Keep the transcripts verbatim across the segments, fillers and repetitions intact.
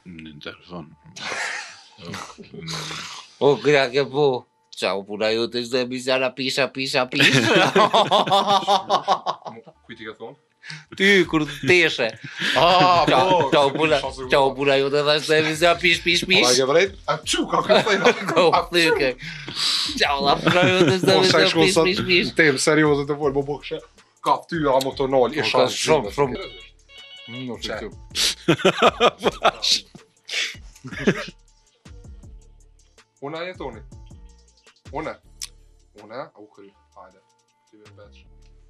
Në telefon. O, gra che po. Ciao, pura ju të shdo e bizara pisha, pisha, pisha. Kujti ka thonë? Ty, kur të teshe. Ah, Ciao, ciao, pura, ciao, pura ju të dhe shdo e bizara pish, pish, pish. A ke vrejt? A që, ka këthejna? Ko, thyke. Ciao, la pura ju të shdo e bizara pish, pish, pish. Tem, seriozet e folë, më bo kështë. Ka ftyra motonal, isha Ka shumë, shumë. Nuk që. Una jetoni. Una. Una, u këll, hajde. Ty me beq.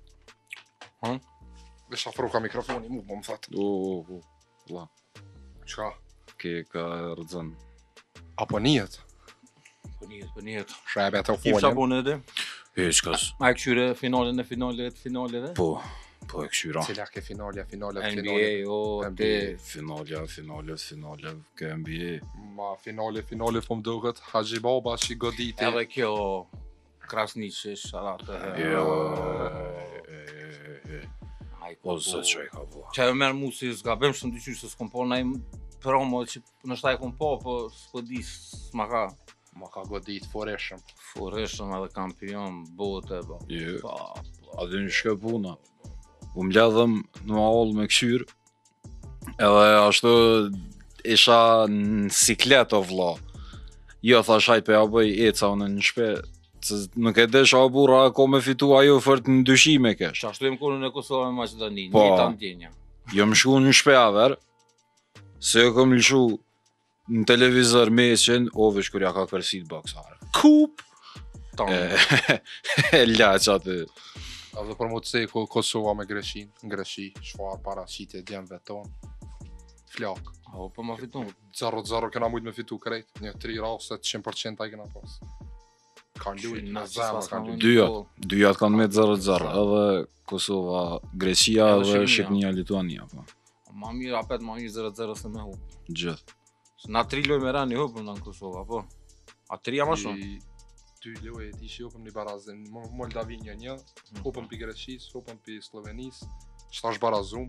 Hm? Vesh afro ka mikrofoni, mu më më thatë. O, o, o, la. Qa? Ke ka rëzën. Apo njet? Po njët, po njët. Shebe të Kif qa folën. punë edhe? Heshkas. A e këshyre finalen e finalet, finaleve? Po, po e këshyra. Cila ke finalja, finalja, N B finalja. A, o, N B te... A. Finalja, finale, finale, ke N B A. Ma finale, finale po më duket. Haxhi Baba që goditi. Edhe kjo Krasniqi, sharate. Jo, e, e, e, Aj, o, zë që e ka bua. Që e merë mu si zgabem shumë dyqysh se s'kom po, na i promo që në shtaj kom po, po s'po di s'ma ka. Ma ka godit foreshëm. Foreshëm edhe kampion, bote, po. Jo, Pa, a dhe një shke puna. U mledhëm në mahol me këshyr, edhe ashtu isha në siklet o vla. Jo, thash hajt pe ja bëj eca unë në shpe, se nuk e desh a burra ko me fitu ajo fërt në dyshime kesh. që ashtu e më konën e Kosovë me Macedoni, Po. një të ndjenja. Jo më shku në shpe aver, se jo kom lëshu në televizor mesin, o vesh kur ja ka kërsit boksare. Kup! Tonë. E, e laq aty. Edhe për mu të se Kosova me Greqin, në Greqi, shfar para qitje djemve tonë. Flak. O, po ma fitun. zero zero kena mujt me fitu krejt, një tri rastet, cent përqind ai kena pas. Kanë lujt në zemër, kanë lujt. Dyjat, dyjat kanë me zero zero, edhe Kosova, Greqia Edhe dhe Shqipnia. Shqipnia, Lituania, po. Ma mirë, apet ma mirë zero zero se me hu. Gjithë. Se na tri loj me rani hupëm në Kosovë, po. A tri jam a shumë? I- Dy lojë e ti që hupëm një barazin, Mo- Moldavinja një, hupëm pi Greqis, hupëm pi Slovenis, shtash barazum.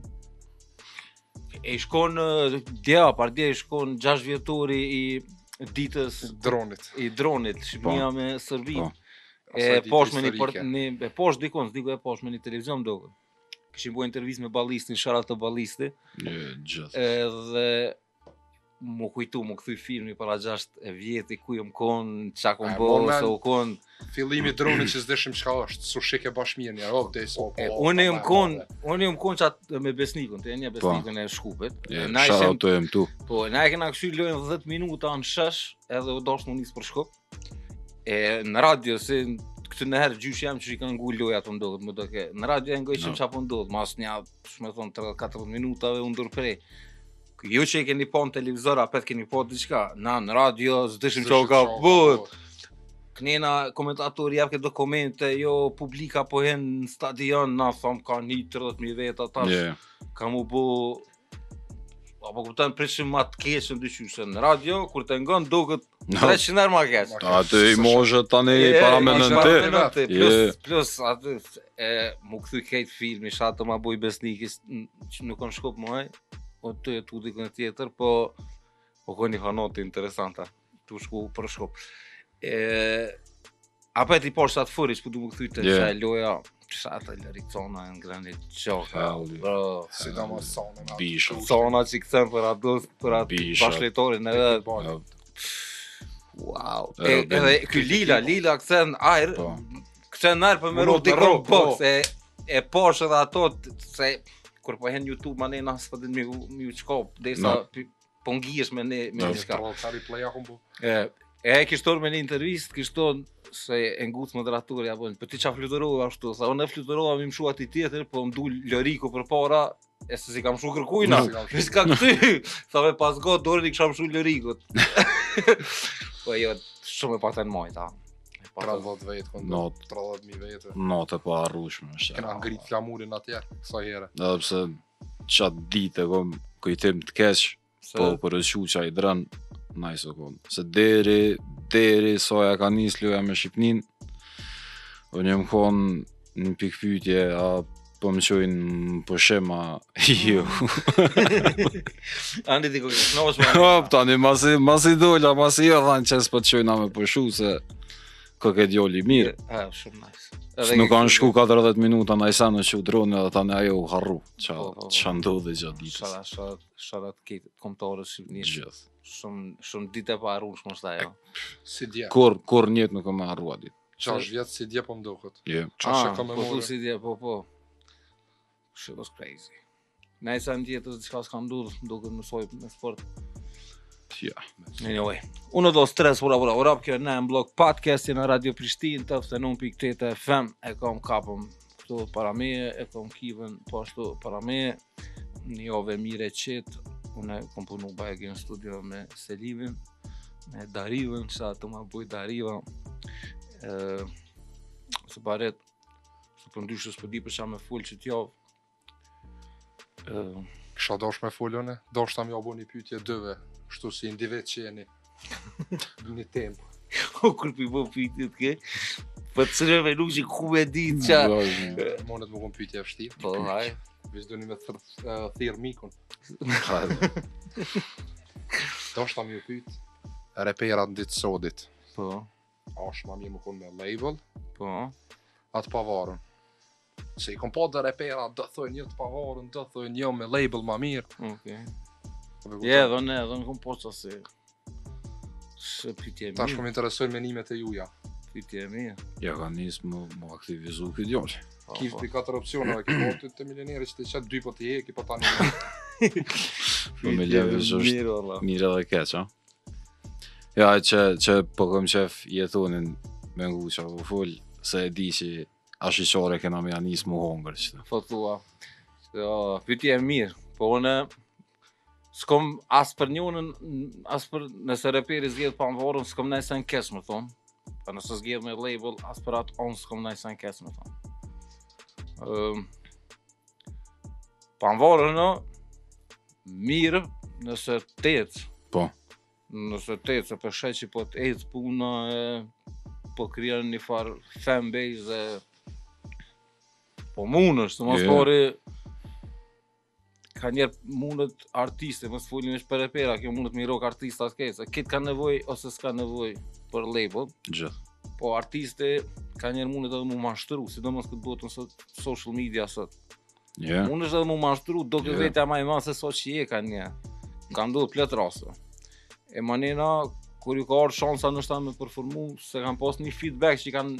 E shkon, ë, dja, par dje e shkon gjashtë vjetori i ditës Dronit. i dronit, Shqipnia me Sërbin. Po. E Asaj dite poshtë me një historike. për, një, e poshtë dikon, s'diku e poshtë me një televizion doke. Kishim bu intervjist me ballistin, sharat të ballisti, Një, gjithë. edhe mu kujtu, mu këthuj filmi para gjashtë e vjeti, ku jëm kon, qa kom E, bo, moment. se u kon. Fillimi i dronit që s'deshim çka është, su shike bashmirë një, oh, des, oh, E, oh, unë oh, jëm oh, kon, oh, unë jëm kon qatë me Besnikun, të e një Besnikun e Shkupit. Je, Na shout ishim, out to him tu. po, na e kena këshy lojën dhjetë minuta në shesh, edhe u dosh më nisë për Shkup. E në radio, se këtë në herë gjysh jam që i kanë ngu loja të ndodhët, më do ke. Në radio e ngojshim No. qa po ndodhët, mas një, shme thonë, tridhjetë katërdhjetë minutave u ndërprej. Jo që e keni po në televizor, apet keni po diçka. Na, në radio, s'dishim qa u ka bët. Knena komentatori jap këtë dokumente, jo publika po hen në stadion, na thom ka një tridhjetë mijë veta tash. Je, Ka mu bo apo kupton prishim ma të keqën dyqyshe në radio, kur të ngon duket No. treqind herë ma keq. aty i moshët tani para me në para ti. me në ti, Je. Plus, plus aty, e, mu këthy kejt filmi, shatë të ma boj besnikis, n- që nuk kanë shkop muaj, o të e tu dikën tjetër, po, o ko një hanotë interesanta, tu shku për shkop. E, apet i poshtë atë fërish, po du më këthy të Je. qaj loja, shatë e Ricona në granit qoka, Halli. bro. Sidomos sonë. na- Bisha. Zona që këtëm për atë, për atë Bisha. bashkëletorin edhe, Ball. wow. E, E, ben- edhe ky Lila, Lila këthen ajrë, Po. këthen ajrë për me Munot ru me dikon ru, po. box, e, e posh edhe ato, t- se, kur po hen YouTube ma ne na s'pa din mi u- mi u qkop, desa No. pi- po ngihesh me ne, me No. një qka. Trolltari play apo bu. E, e kishton me një intervist, kishton se e nguc moderatori apo po ti qa fluturova ashtu, sa unë e fluturova mi më shu ati tjetër, po më du Loriku për para, e se si kam shu kërkujna, Si kam shu. s'ka këty, sa me pas go dorën i kisha më shu Lorikut. Po jo, shumë e paten majta. tridhjetë vetë këndë, Not. tridhjetë mijë vete. Natë pa arrushme është. Kena ngrit flamurin atje, kësa here. Edhe pse qatë ditë e kom kujtim të keq, Se, po për është shu qa i drën, najso kom. Se deri, deri soja ka nis loja me Shqipnin, unë jem kon në pikpytje, a po më qojnë pushim, a jo. Andi ti kokë, knosh më. Hop, tani, masi, masi dola, masi jo, thanë qes po të qojna me pushu, se kokë djoli mirë. Ah, shumë nice. Së nuk kanë shku katërdhjetë minuta në ajsa në që u droni edhe tani ajo u harru, qa, Po, po, po. qa ndodhe gjatë ditës. Shara, shara, shara të këtë komtarës shqipnisë. Gjithë. Shumë, shumë ditë e pa arrushme është ajo. Si dje. Kur, kur njët nuk e me harrua ditë. Qash vjetë si dje po mdoket. Je. Qash e Ah, ka me po tu more. si dje, po, po. Shit was crazy. Najsa në tjetës diçka s'ka ndodhë, duke mësoj me sport. Ja. Anyway, uno, dos, tres, ura, ura, ura, kjo në blog podcasti në Radio Prishtinë, të fëtë në pikë tete F M, e kam kapëm këtu para meje, e kam kivën po ashtu para meje, një jove mire qetë, unë e kam punu bajegi në studio me Selimin, me Darivën, që atë ma buj Dariva, e, së paret, së për ndyshës për di për qa me full që t'javë, e, Kisha dosh me folone, dosh ta mja bo një pytje dëve, shtu si individ që jeni. Një temë. o kur pi bo pytit ke, për të sërëve nuk që ku me ditë qa. Monet më kom pytje e vështirë. Po, haj. Veç do një me thër, uh, thirë mikun. Dosh ta mja pyt, reperat në ditë sodit. Po, Ash ma mje më kun me label, po. atë pavarën. Se i kom po dhe repera, do thoi një të pavarën, do thoi një me label ma mirë. Okej. Po me Je, kupton? edhe ne, edhe në kom poqa se... Shë pytje e Tash po mirë, më interesojnë menimet e juja. pytje e mirë. Ja ka njësë më, më aktivizu këtë djoli. Po, Kif po. për katër opcionave, ki po të të milioneri që të qëtë dy po të heki, po tani. Po me levës është Mirë, valla. mirë edhe keq, a? Ja, që, që po kom qef jetonin me ngu që po full, se e di që ashiqore kena me janis mu hongër që. Po thua. Jo, pytje e mirë, po une... S'kom as për njënën, as për nëse reperi zgjedh pa varën, s'kom nejse në kesh më thonë. Pa nëse zgjedh me label, as për atë onë s'kom nejse në kesh më thonë. Um, pa varën në, mirë nëse t'ecë. Po. Nëse t'ecë, se për shej që po t'ecë puna e po kryen një farë fanbase e po munësh, të mos Yeah. pori ka njerë mundet artiste, mos folim është për repera, kjo mundet me i rock artista s'ke, se kitë ka nevoj ose s'ka nevoj për label, Gjithë. po artiste ka njerë mundet edhe mu mashtru, sidomos këtë botën sot social media sot. Je. Mundesh edhe mu mashtru, do këtë Yeah. vetja ma i ma se sot që je ka një. Ka ndodhë plët rase. E manena, kur ju ka orë shansa nështë ta me përformu, se kanë pas një feedback që i kanë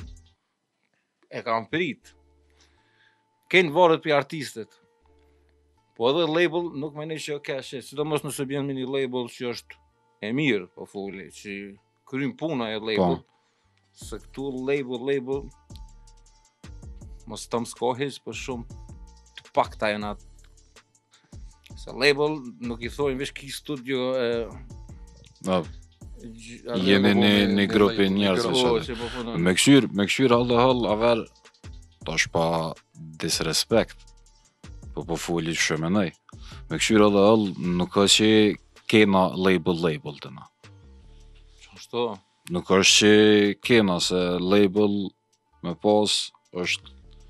e kanë prit. Kenë varet për artistet. Po edhe label nuk me ne që ka she, sidomos nëse bjen me një label që është e mirë, po foli, që krym puna e label. Se këtu label, label, mos të më skohish, për shumë të pak ta jenë atë. Se label nuk i thojnë vesh ki studio e... No, gj- jeni po një, me- një me grupi label, një njerëz grup. Po, që që po punën. me këshyr, me këshyr hall hall aver tash pa disrespekt. Po po foli shumë nej. Me këshyr hall hall nuk ka që kena label label të na. Qashtu. Nuk është që kena se label me pas është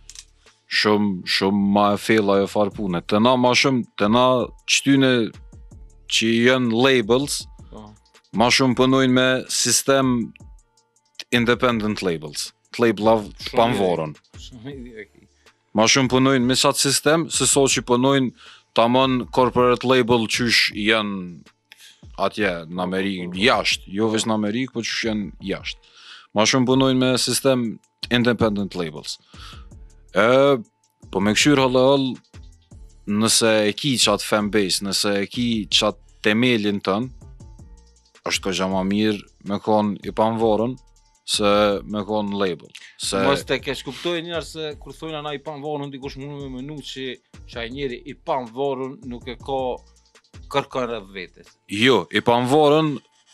shumë shumë ma e fella e farë pune. Të na ma shumë, të na qtyne që janë labels, Po. ma shumë punojnë me sistem independent labels. Të labelav të Shumë panvorën. Shumë i di e ki. Ma shumë punojnë me qatë sistem, se so që punojnë tamon corporate label qysh janë atje në Amerikë, jashtë, jo veç në Amerikë, po qysh janë jashtë. Ma shumë punojnë me sistem independent labels. E, po me këshyr hallë hallë, nëse e ki qatë fanbase, nëse e ki qatë temelin tënë, është ka gjama mirë me konë i panvorën, se me konë label. Se... Mos të kesh kuptoj njerë se kur thojnë ana i panvorën, dikush mundu me menu që që ai njeri i panvorën nuk e ka kërkën rreth vetes. Jo, i panvorën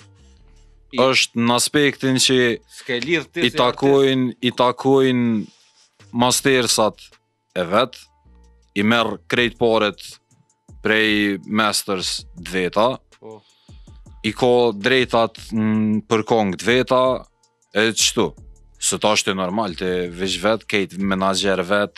I- është në aspektin që S'ke lidh ti i si takojnë, i takojnë mastersat e vet, i merr krejt paret prej masters të veta, artist, po. i ka drejtat mm, për kong të veta, e qëtu. Se ta është e normal, të veç vet, kejt menager vet,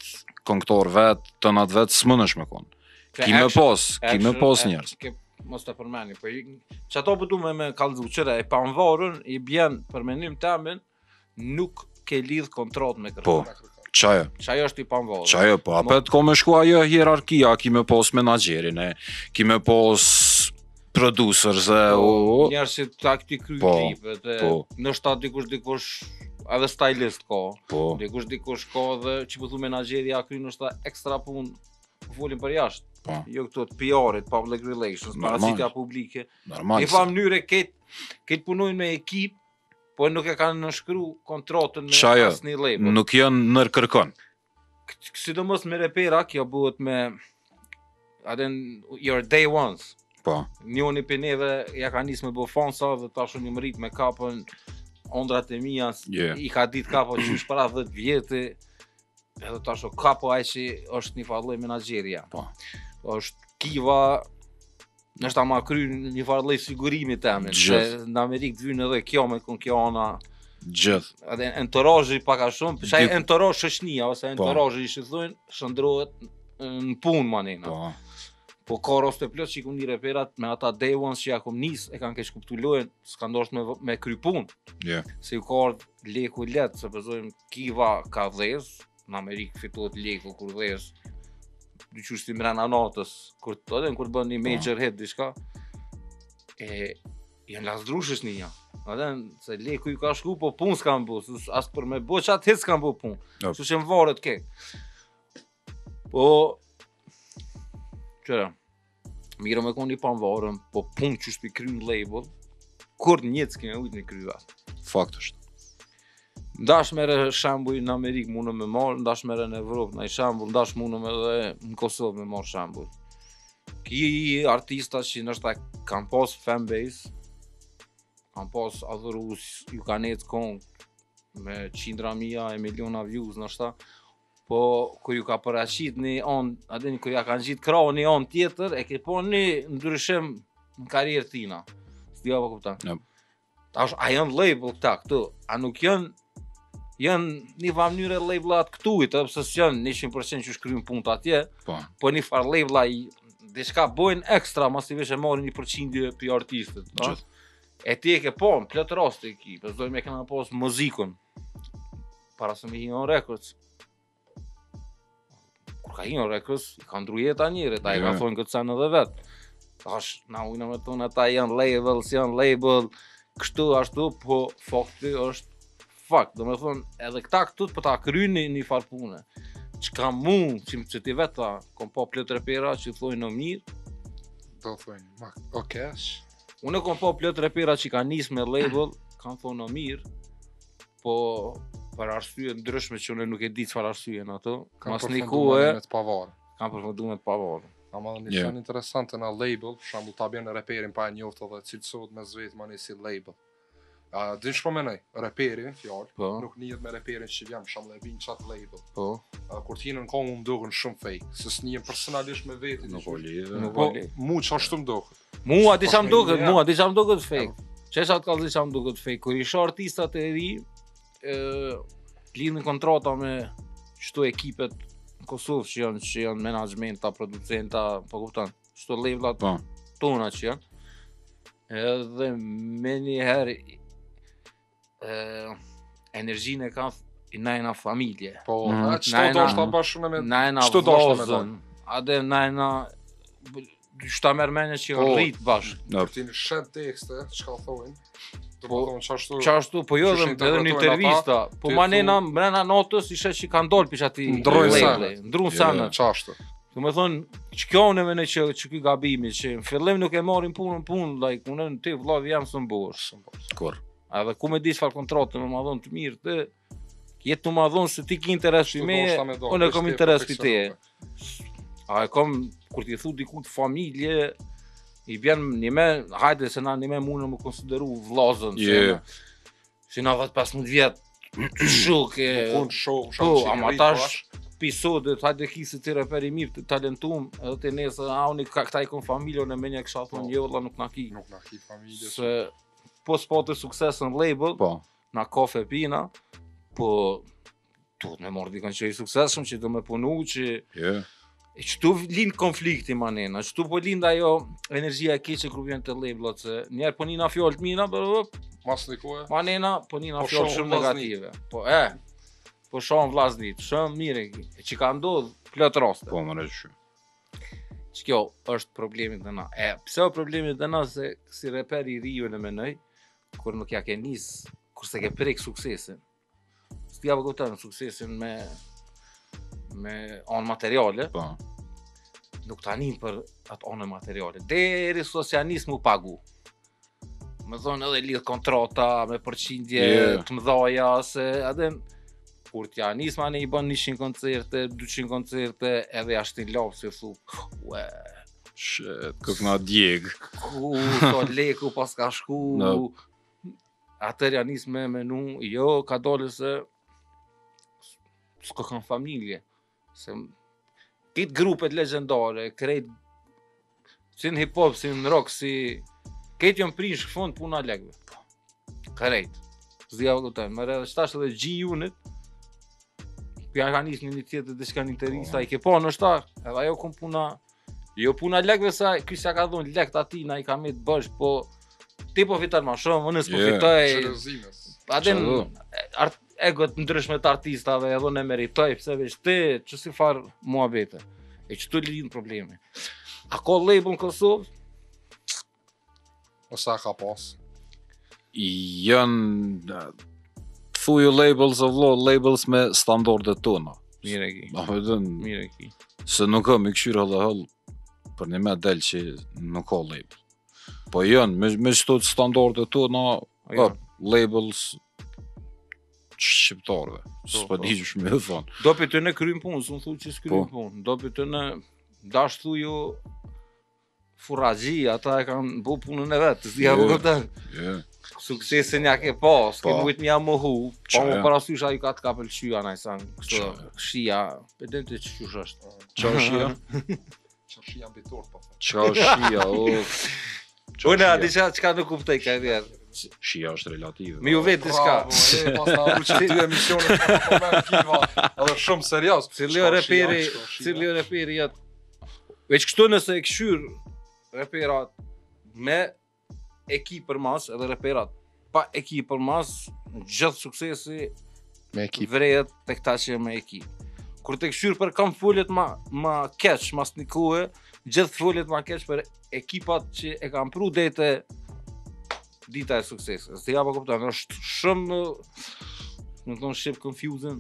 këngëtor vet, tënat vet s'mënesh me kon. Ki me pos, ki me pos njerëz. Mos të përmeni, po që ato po du me me kallëzu qëre e panvarën i bjen për menim temin nuk ke lidh kontrot me kërkon. Po, qajo. Qajo është i panvarën. Qajo, po, apet ko me shku ajo hierarkia, ki me pos menagjerin e, ki me pos producers e o... Njerës që ta këti kry klipet, nështë ta dikush dikush edhe stylist ka, dikush dikush ka dhe që pëthu menagjeri a kry nështë ta ekstra pun folim për jashtë. Jo këto të P R-it, public relations, parasitja publike. Në fa mënyre këtë punojnë me ekip, po nuk e kanë nënshkru kontratën me asni label. Nuk janë nër kërkon. Sidomos me repera, kjo bëhet me aden your day ones. Po. Njoni për neve ja ka njës me bë fansa dhe ta shumë një mërit me kapën ondrat e mija, i ka dit kapo qysh para dhjetë vjeti, edhe ta shumë kapo aj që është një farloj menagjerja. Po. është kiva, nështë ta ma kry një farloj sigurimi temin, se në Amerikë të vynë edhe kjo me kon kjo ana Gjithë. Edhe entorazhi paka shumë, shaj entorazh shoqënia ose entorazhi i shëthojnë shëndrohet në punë manina. Po. Po ka raste plot që i kum një reperat me ata day ones që ja kum nis e kanë keq kuptu lojën, s'ka ndosh me me kry punë. Yeah. Se u ka ardh leku let, se pëzojmë kiva ka dhez, në Amerikë fitohet leku kur dhez. Dyqysh ti mrena natës, kur të edhe kur bën një major hit diçka, e janë lasdrushës një. Edhe se leku ju ka shku, po punë s'kan bu, as për me bo qatë hit s'kan bu punë. Yep. Që që më varet ke. Po, qëra, miro me kon një panvarën, po punë që shpi kry në label, kur njëtë s'kime ujtë një kry vetë. Fakt është. Ndash mere shambuj në Amerikë mundë me marë, ndash mere në Evropë në i shambull, ndash mundë edhe në Kosovë me marë shambull. Ki artista që nështë kanë pas fanbase, kanë pas adhërus, ju kanë etë kongë me qindra mija e miliona views nështë, po kur ju ka përraqit një anë, adeni kur ja kanë gjitë krahë një anë tjetër, e ke po një ndryshim në karierë tina. S'dija pa kuptan. Yep. Tash, a janë label këta këtu, a nuk janë janë një mënyre labelat këtujt, edhe pse s'janë njëqind përqind që shkryjnë punët atje, po, po një farë labela i diçka bojnë ekstra, mas i vesh e marrin një përqindje për artistit. E ti e ke po, në plët raste e ki, pëzdoj me kena pas muzikën, para se me Hion Records. Kur ka Hion Records, i ka ndru jeta njëre, ta i ka thonë këtë sen edhe vetë. Tash, na ujna me tonë, ata janë label, si janë label, kështu, ashtu, po fakti është fakt, do me thonë, edhe këta këtut për ta kryni një farë pune. Që ka mu, që, që ti veta, kom po plët repera që thojnë në mirë. Do thojnë, ma, oke, okay. Unë kom po plët repera që ka njës me label, kanë thonë në mirë, po për arsye ndryshme që unë nuk e di çfarë arsye në ato. Mas një kohë e kanë përfundu me të pavarë. Ama një yeah. Shenë interesante në label, për shembull ta bjen reperin pa e njoftë dhe cilësohet me zvetë ma një si label. Uh, Din shpo menaj, reperi, fjallë, po. Nuk njët me reperin që vjen, për shembull e bin qatë label. Po. Uh, kur t'hinë në kohë më mdohën shumë fake, se s'njën personalisht me vetë. Nuk o lidhe. Po, mu që ashtu mdohët. Mua di qa mdohët, mua di qa mdohët fake. Qesha të kalë di qa mdohët fake, kur isha artistat e ri, lidhin kontrata me qëto ekipet në Kosovë që janë, që janë menagmenta, producenta, po kuptan, qëto levelat po. Tona që janë. Edhe me njëherë energjinë e kanë i najna familje. Po, mm-hmm. Qëto do është ta bashkë me... Najna vazën, ade najna... Shta mërmenje që janë rritë bashkë. Kur ti në shet tekste, që ka thojnë, Po, qashtu, po jo dhe edhe një intervista, po ma nena mrena notës ishe që kanë dollë për që ati ndrojnë ndrujnë sanë. Qashtu. Do me thonë, që kjo në mene që, që kjo gabimi, që në fillim nuk e marim punën punë, like, unë në ty vlavi jam së mbosh. Kur? Edhe ku me di çfarë kontratë me ma dhonë të mirë, të jetë të ma dhonë se ti ki interes për me, unë e kom interes për te. A e kom, kur ti thu diku të familje, i bjen një me, hajde se na një me mundë më konsideru vlazën, yeah. Se na dhjetë pesëmbëdhjetë vjetë të shuke, po, ama tash episodet, hajde kisi të reperi mirë të talentum, edhe të nesë, a unë këta i kon familjon e menja kësha thonë, jo, la nuk na ki. Nuk na ki familje. Se, po s'pate sukses në label, po. Na kafe pina, po duhet me marrë dikon që i suksesshëm, që do me punu, që Jo. e qëtu lind konflikti manena, qëtu po lind ajo energjia e keqe kur vjen të labelot, se njerë po nina fjallë të mina, bërë, Mas një kohë. manena po nina Po fjallë shohën shumë vllazni. negative. Po e, po shohën vllaznit, shumë mire, e që ka ndodhë plot raste. Po më rëshë. Që kjo është problemi të na. E, pse o problemi të na se si reper i riu në menoj, kur nuk ja ke nis, kur se ke prek suksesin. S'ti ja vëgotan suksesin me me anë materiale, Po. nuk ta nin për atë anë materiale. Deri socianism mu pagu. Më thonë edhe lidh kontrata me përqindje Yeah. të mëdhaja, se adem kur t'ja nis ma ne i bën njëqind koncerte, dyqind koncerte, edhe ashtin lapë se thu, ue, Shit, kuk nga djeg. ku, so leku pas ka shku, No. atër ja nis me menu, jo, ka dole se s'ka kanë familje, se këtë grupet legendare, krejt, si në hip-hop, si në rock, si, këtë jom prish fund puna legve, krejt, zdia vëgotan, më redhe shtash edhe G-Unit, ja ka nis një një tjetër dhe shka një të risa, i ke po në shtar, edhe ajo kom puna, jo puna legve sa, ky s'ja ka dhonë lekt ati, na i ka me të bësh, po, ti po fitar ma shumë, unë s'po Yeah. fitoj, Xhelozimes. aden, Çfarë? art, egot ndryshme të artistave, edhe në meritoj, pse veç ti, që si farë muhabete, e që të linë probleme. A ka label në Kosovë? Ose a ka pas. Janë thuju labels o vlo, labels me standardet tona. Mire ki, Ma vetën, mire ki. se nuk kam i këshyra dhe hëll për një me del që nuk ka label. Po janë, me, me qëto të standardet tona, O, jo. hop, labels shqiptarve. S'po po. di që shme e thonë. Do për të në krym punë, s'u thu që s'krym Po. punë. Do për të në dash thuju furagji, ata e kanë bu punën e vetë, s'di ja Jo. vëgotan. Yeah. Suksesin ja ke pas, ke Po. mujt mja mohu, pa Qa, më ja. parasysh a i ka të kapel qyja na i san, kështu Qa. shia, për dem të që qysh është. Qa është shia? Çarshia mbi tort po thon. Qa është shia? O, qa Unë a shia? di qa qka nuk kuptoj ka vjerë. Shia është relative. Me ju vetë diçka. Bravo, e pas na u që dy emisione po me kiva, edhe shumë serioz. Cili o reperi, cili o reperi jetë. Veç kështu nëse e këshyr reperat me ekip për mas, edhe reperat pa ekip për mas, gjithë suksesi Me ekip. vrejet të këta që me ekip. Kur të këshyr për kam foljet ma, ma keq, mas një kuhe, gjithë foljet ma keq për ekipat që e kam pru dete dita e suksesit. Se ja pa kuptan, është shumë, në tonë shqip confusing.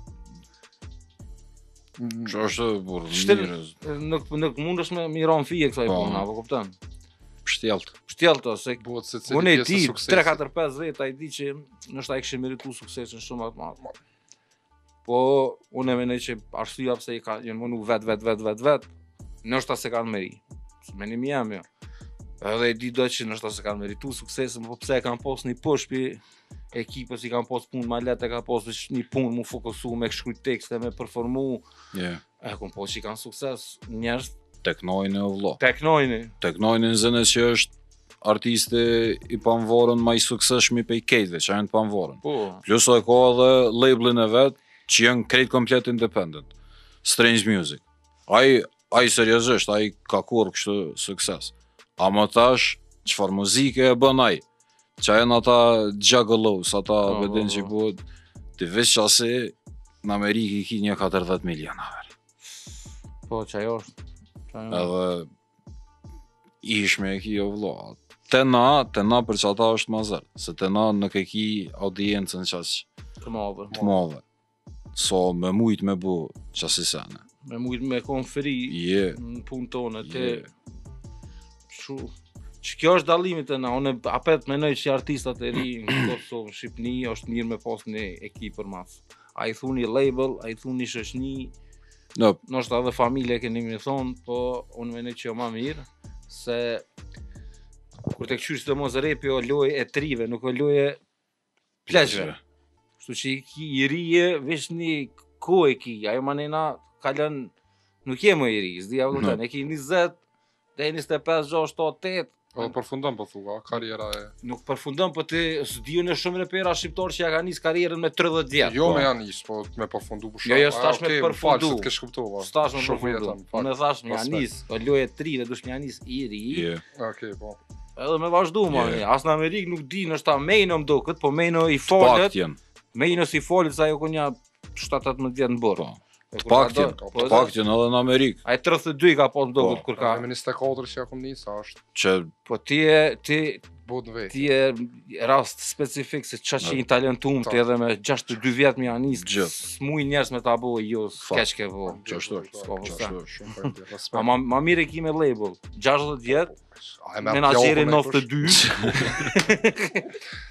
Qa është burë, Shtel- mirës, Nuk, nuk mund është me miron fije kësaj Po. puna, po kuptan. pështjelt. Shtjellto, se Buhet se cili unë e pjesë di, e tre, suksesit. katër, pesë veta i di që nështë ta i kështë meritu suksesin shumë atë madhë. Po, unë e menoj që arsyeja pse i ka jenë mënu vet, vet, vet, vet, vet, nështë ta se kanë meri. Me një jam jo. Edhe e di do që nështë ta se kanë meritu suksesin, po pse e kanë pos një pushpi ekipës, i kanë pos punë ma letë, e kanë pos veç një punë mu fokusu, me shkruj tekste, me performu, Yeah. e kom pos që i kanë sukses, njerës Teknojnë o vlo. teknojni. Teknojnë në zënë që është artisti i panvorën ma i sukseshmi pe i kejtve, që janë të panvorën. Po, Plus o e ka edhe labelin e vetë, që janë krejt komplet independent. Strange Music. Ai, ai seriozisht, ai ka kur kështu sukses. Ama tash, qëfar muzike e bën ai? Qa janë ata juggalos, ata Po, bedin po, që po. buhet, të veç qasi në Amerikë i ki një katërdhjetë milionar. po, që ajo është. Qa ajo është. Edhe ishme e ki o vlo. Te na, te na për që ata është mazër, se te na nuk e ki audiencën qaq Të madhe. të madhe. So me mujt me bu qasi sene. Me mujt me konferi Je, në punë tonë, te... je. Shu... Që kjo është dallimit e na, unë apet menoj që artistat e ri në Kosovë, në Shqipni, është mirë me pas një ekip për mas. A i thuni label, a i thuni shoqni, No, nështë edhe familje keni mi thonë, po unë menoj që jo ma mirë, se kur të këqyrë së të mos repi o loj e trive, nuk o loj e pleshve. Kështu që i ki i rije, veç një ko e ki, ajo manena kalën, nuk je më i ri, s'di ja vëllëtan, e ki njëzet, dhe njëzet e pesë, gjashtë, shtatë, tetë, Po përfundon po thua, karriera e. Nuk përfundon, po ti s'diun e shumë repera shqiptar që ja ka nis karrierën me tridhjet vjet. Jo me janis, po me përfundu për Jo, jo, s'tash me përfundu. Falë, se të kuptova. S'tash me përfundu. Unë thash me janis, o lojë tri, ne dush me janis i ri. Okej, po. Edhe me vazhdu, ma, as në Amerikë nuk di, nështë ta Mejno më do këtë, po Mejno i falet, Mejno si falet, sa jo ku nja shtatë tetëmbëdhjetë vjet në borë. Të paktjen, të paktjen edhe në Amerikë. Ai tridhjetë e dy ka pas më do këtë kur ka. Me njëzet e katër që ja kom njësa është. Që... Po ti e, ti... Bod në vetë. Ti e rast specifik se qa që një talentum ti edhe me gjashtëdhjetë e dy vjet me janis, s'muj njerës me ta bo, jo, s'keq ke bo. Qashtu është. A ma mire ki me label, gjashtëdhjetë vjet, menagjeri nëntëdhjetë e dy.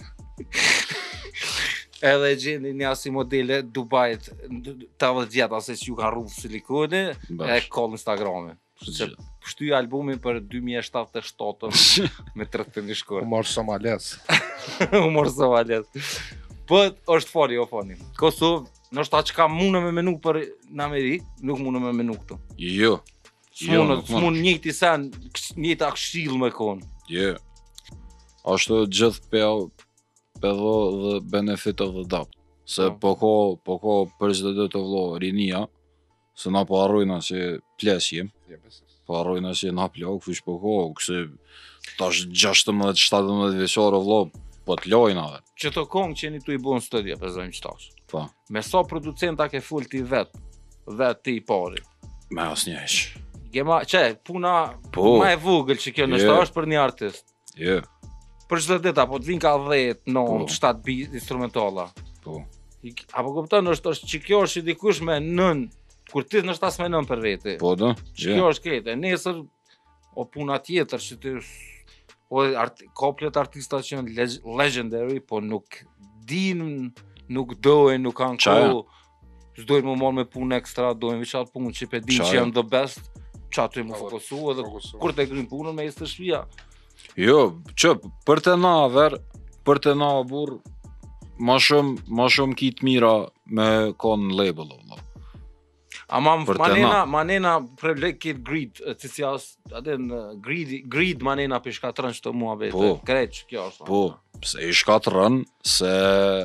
Edhe gjeni një asi modele Dubajt tetëdhjetë vjet ase që ju kanë rrugë silikone e koll Instagrame. Pështy albumin për dy mijë e shtatë e shtatën me tridhjetë një shkore. U marrë Somales. U marrë Somales. Po është fali o fali. Kosovë, nështë ta që ka mune me menu për në Amerikë, nuk mune me menu këtu. Jo. S'mune njëti sen, njëti a këshilë me konë. Jo. Ashtu gjithë peo pedho dhe benefit of the doubt. Se po ko, po ko për çdo ditë të vlo rinia, se na po harrojna që plesjem. Po harrojna që na plak, fush po ko, këse tash gjashtëmbëdhjetë shtatëmbëdhjetë vjeçar vlo, po të lojna dhe. Që të kongë që një tu i bon studia, për zëjmë qëtash. Po. Me sa producenta ke full ti vet, vet ti i pari. Me asnjë heq. Gema, që, puna po, ma e vogël që kjo nështë është për një artist. Jo. Për çdo ditë apo të vinë ka dhjetë, nëntë, shtatë beat instrumentala. Po. Apo kupton, është që kjo është dikush me nën, kur ti nështë as me nën për vete. Po do. Që kjo është këtë. Nesër o puna tjetër që ti o art, koplet artista që janë leg, legendary, po nuk din, nuk dojnë, nuk kanë kohë. S'dojnë më marrë me punë ekstra, dojnë veç atë punë që pe din që janë the best, që aty më fokusu edhe kur te gryn punën me ishte shpia. Jo, që për të na ver, për të na burr, ma shumë, ma shumë kitë mira me konë label, Allah. Ama manena, manena preblek kitë greed, të si as, adin, greed, greed manena për shkatërën që të mua vete, po, kreq, kjo është. Po, se i shkatërën, se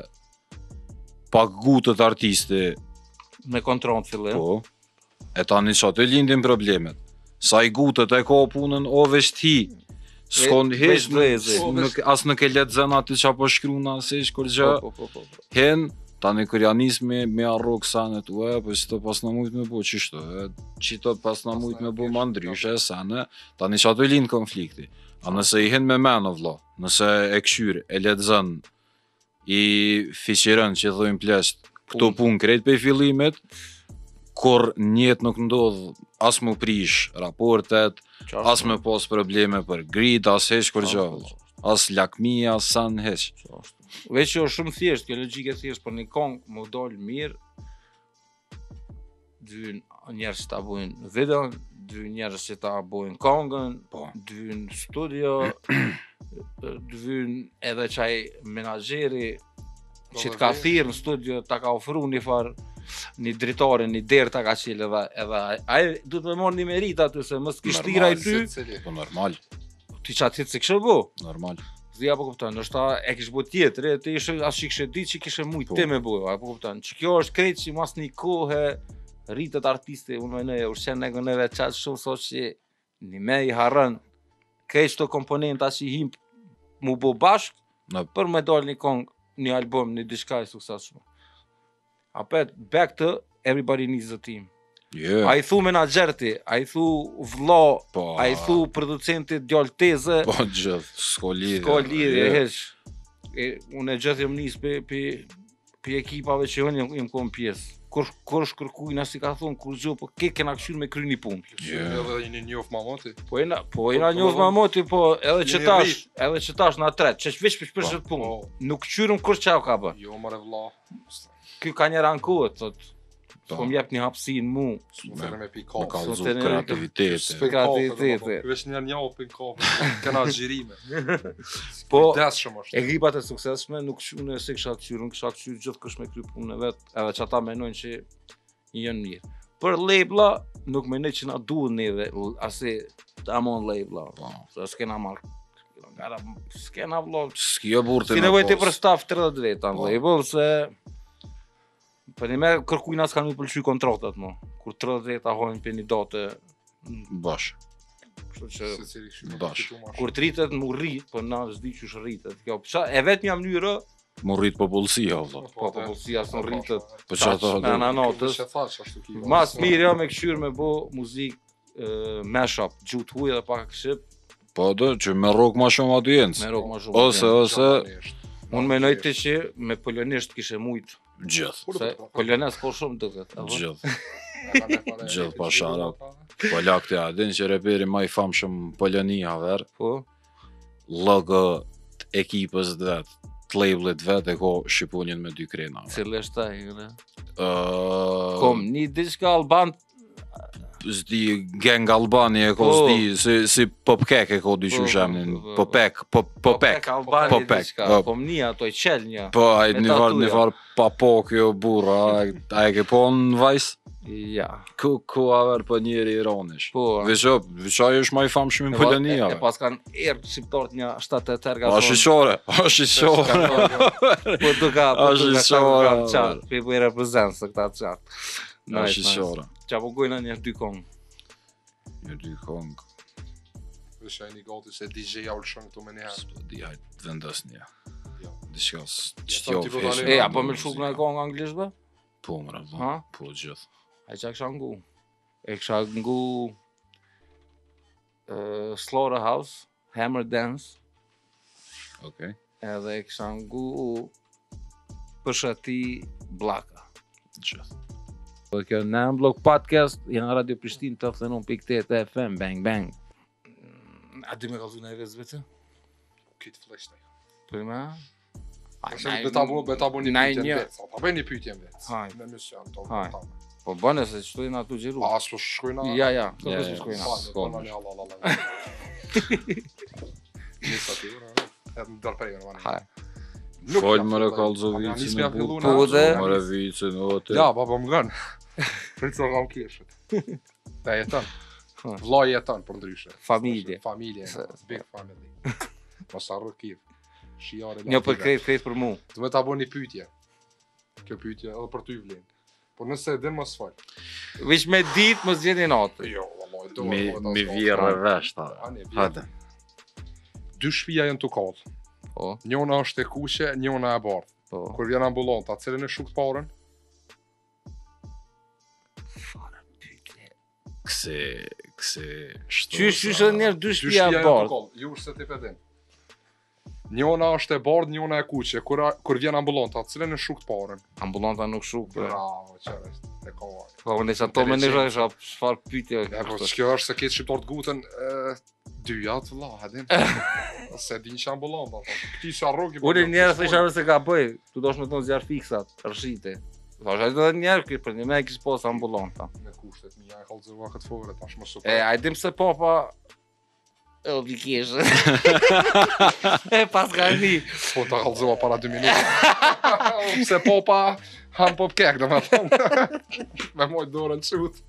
pak gutët artisti, me kontron të fillim. Po, e tani që aty lindin problemet. Sa i gutët e ka punën, o veç ti, s'kon heq, as nuk e letë zën aty që apo shkruna, se ish kur gjë, hen, tani kur janë nis me, me arro kësanet, ue, po që të pas në mujt me bo, qishto, që të pas në mujt me bo ma ndryshe, sene, tani që aty lind konflikti. A nëse i hen me menë, vlo, nëse e këshyr, e letë zën, i fiqiren që dhojnë plesht, këto pun krejt për fillimet, kur njetë nuk ndodh as më prish raportet, as me pas probleme për grid, as heq kur gjallë, as lakmi, as san heq. Veç që është shumë thjesht, kjo logjike thjesht, për një kong më dollë mirë, dy njerës që ta bojnë videon, dy njerës që ta bojnë kongën, dy në studio, dy edhe qaj menagjeri, që të ka thirë në studio, ta ka ofru një farë, një dritare, një derë ta ka qilë edhe, edhe aje du të me morë një merit aty, se mës kishtë i ty. Po normal. Ti që atë se kështë bo? Normal. Zdia po kuptan, nështë ta e kishtë bo tjetër, e ti ishe as që kështë ditë që kishtë mujtë te me bo, po kuptan. Që kjo është krejtë që mas një kohë rritët artiste, unë me nëje, urshen e gëneve qatë shumë so që një me i harën, krejtë që të komponenta që i himpë mu bo bashkë, për me dollë një kongë, një album, një diçka i sukses shumë. Apet, back to everybody needs a team. Yeah. A i thu menagerti, a i thu vlo, po, a i thu producenti djallë teze. Po gjithë, s'ko lidhje. S'ko lidhje, heq. E, unë e gjithë jem njës për ekipave që unë jem kom pjesë. Kur, kur shkërkujna si ka thonë, kur gjo, po ke kena këshur me kry një punë. Yeah. Edhe një njof mamoti. Po ina, po ina njof mamoti, po edhe që tash, edhe që tash na tret, që veç për shpër shët punë. Nuk qyrëm kur qau ka bë. Jo, mare vla. Ky ka një rankohet, thot. Po më jep një hapsin mu. S'më me pi Me kafë. kalzu kreativitete. Kreativitete. Vesh një njoh pin kafë. Kena xhirime. Po, dashëm është. ekipat e suksesshme nuk shune se kisha kthyer, kisha kthyer gjithkush me kry punën e vet, edhe që ata mendojnë që janë mirë. Për labela nuk mendoj që na duhet neve, ase amon labela. Po. Se s'kena marrë Gara, s'kena vlo. S'kjo burti Si me nevoj ti pos. për staf tridhjetë veta në Po. label, se për një me kërkujna s'kan mi pëlqy kontratat mo. Kur tridhjetë veta hojnë për një date, Bash, kështu që Secili kështu me Bash. fitu ma kur të rritet mu rrit, po na s'di qysh rritet. Kjo, qa, e vetë një mënyrë, mu rrit popullsia, valla. po popullsia s'në rritet. Po që ato... Me ana natës. Që thash ashtu ki. Mas mirë jo me këshyr me bo muzikë mashup, gjut huj dhe pak shqip, Po do, që me rock ma shumë audiencë. me rock ma shumë. Ose, ose, Unë menoj të që me polonisht kishe mujt, gjithë, se polones po shumë duket. apo? gjithë. Gjithë pa shara. Po lakti a din që reperi ma i famshëm Polonia ver, Po, logo të ekipës të vet, të labelit vet e ko Shqipunin me dy krena. cilë është taj, ne? Ë, Kom, një diçka Alban, Zdi gang Albani e ko Po. zdi, si, si Popkek e ko dy Po, që shemnin, po, po, po. Popek, pop, Popek, Albani Popek, diçka, po. kom një ato i qel një. Po, ai Me një var, tatuja. një var pa po kjo burra, ai- ai ke po në vajs? Ja, Ku, ku aver për njeri ironish. po. Veço, veço është ma i famshëm në Polonia. E, e pas kanë erë shqiptarët një shtatë të terga. A shqishore, a shqishore. Po duka, po A duka, shqishore. kanë qatë, pe po i reprezent se këta qatë. A shqishore. Qa po gojna një dy kongë. Një dy kong, Vesh ai një gati se D J ja ulshon këtu me njëherë. s'po di hajt vendos një. Jo. Diçka s- Ja, qëtjo ti po fesh. dale- E, apo me lëshuk në kongë anglisht bë? Po, mëra, Ha? po, po gjithë. A qa kësha ngu? E kësha ngu uh, Slaughterhouse, Hammer Dance, Okej. edhe e kësha ngu Pëshati Blaka. Gjithë. Po kjo në Blog Podcast, janë Radio Prishtinë të thënë pikë tetë F M, bang bang. A dy me kalzu në e vezë vetë? Kitë fleshtaj. Po i me? Ashtë be ta bu, be ta bu një Naj pyetje një- vetë. Ta bëj një pyetje vetë. Hajde. Me mision to. Hajde. ta. Po bëne se që të atu gjiru. A s'po shkojna? Ja, ja, të Ja, të ja, shkojna. Pa, s'ko s'ko më. në Allah Allah. Nisa ti, edhe në dërprej në Haj. Folë mëre kalzovicin Nismi ja fillu Po, në... dhe- Mëre vicin, o të... Ja, baba më gënë. Fritë sa kam keshët. Ta jeton. Ha. Vlla jeton për ndryshe. Familje. Familje, Se- big family. Mos harro kiv. Shijare. Një për krejt, krejt për mu. Do me ta bëj një pyetje. Kjo pyetje edhe për ty vlen. Po nëse e din mos fal. Vish me dit, më zgjeni natë. Jo, vallahi do. Mi, do ta mi s'ka. vjerë vesh, ta. A, ne, vjerë. Hajde. Dy shtëpia janë të kallë. Po, Njëna është e kuqe, njëna e bardhë. po. Kur vjen ambulanta, cilën e shuk parën? Kësi, kësi... shto- Qysh, qysh edhe njerë dy Dy shpia shtëpia janë të bardh. kallë. Ju se ti pe din. Njëna është e bardhë, njëna e kuqe. Kur a- kur vjen ambulanta, cilën e shuk parën? Ambulanta nuk shuk. bre. Bravo, çfarë është? E ka. Po, unë isha to me një rësha, çfarë pyetje. Ja, po ç'kjo është se këtë shqiptar të gutën e, dyjat vëlla, a din. Se din që ambulanta. Këti sa rrogi. Unë njerë thësha se ka bëj, tu dosh me thonë zjarë fiksat, rëshite. Thash, ajde edhe njerë, kërë për një me e kishë posë ambulanta. Me kushtet mija e kallëzova këtë fore, tash më super. E, ajdim se popa... E o vikeshë. E pas ka një. Po ta kallëzova para dy minuta. Se popa han pop kek, do me thonë. Me moj dorën qut.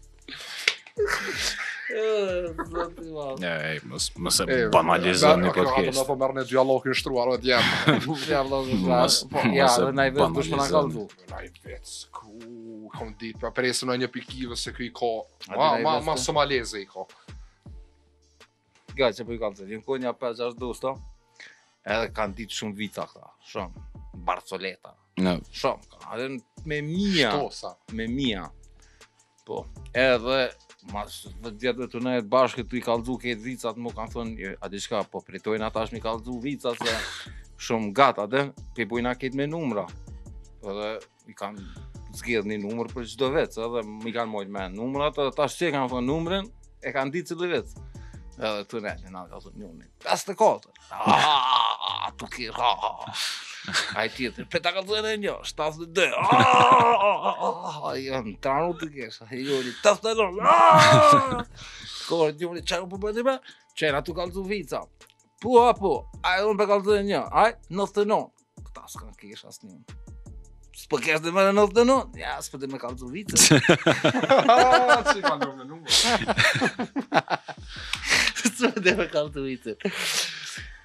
Zoti ma. Ja, ej, mos, mos e banalizon një Do me podcast. thonë merë në dialogin shtruar, o t'jem. Ja, vëllazë, Mos- po, ja, mos e edhe na i vetë dush më na banalizon. kallzu. Na i vetë, ku, kom ditë, pa presë në një pikive se këj ka, A ma, di na i ma, vetë? ma somaleze i ka. Ga që po i kallzu, vjen ko një pesë gjashtë dosta. Edhe kanë ditë shumë vica këta, shumë. Barcoleta, Në, shumë. Edhe me mia. To, sa. Me mia. Po, edhe mas vetë vjetë të nejtë bashkë të i kallzu këtë vicat, mu kanë thonë, "Jo, a di shka, po pritojnë ata është mi kallzu vicat se shumë gata, dhe, pe bujna këtë me numra. Edhe i kanë zgjedh një numër për çdo vec, edhe mi kanë mojt me numrat, edhe tash që e kanë thonë numrin, e kanë ditë cilë vec. Edhe të ne, në ka thonë njëni, pesë të katër. Aaaa, tu ki, ha, a i tjetër, pe ta ka thënë e një, shtatëdhjetë e dy, aaaa, janë, tranu të kesh, a i joni, tetëdhjetë e nëntë, aaaa, kore, njëni, qaj u përbëti me, qena tu kalzu vica, po, a po, a e unë pe kalzu e një, aj, nëntë e nëntë, këta s'kan kesh as një, s'po kesh dhe me në nëntë e nëntë, ja, s'po dhe me kalzu vica, Që i kanë me numër. s'po dhe me kalzu vica.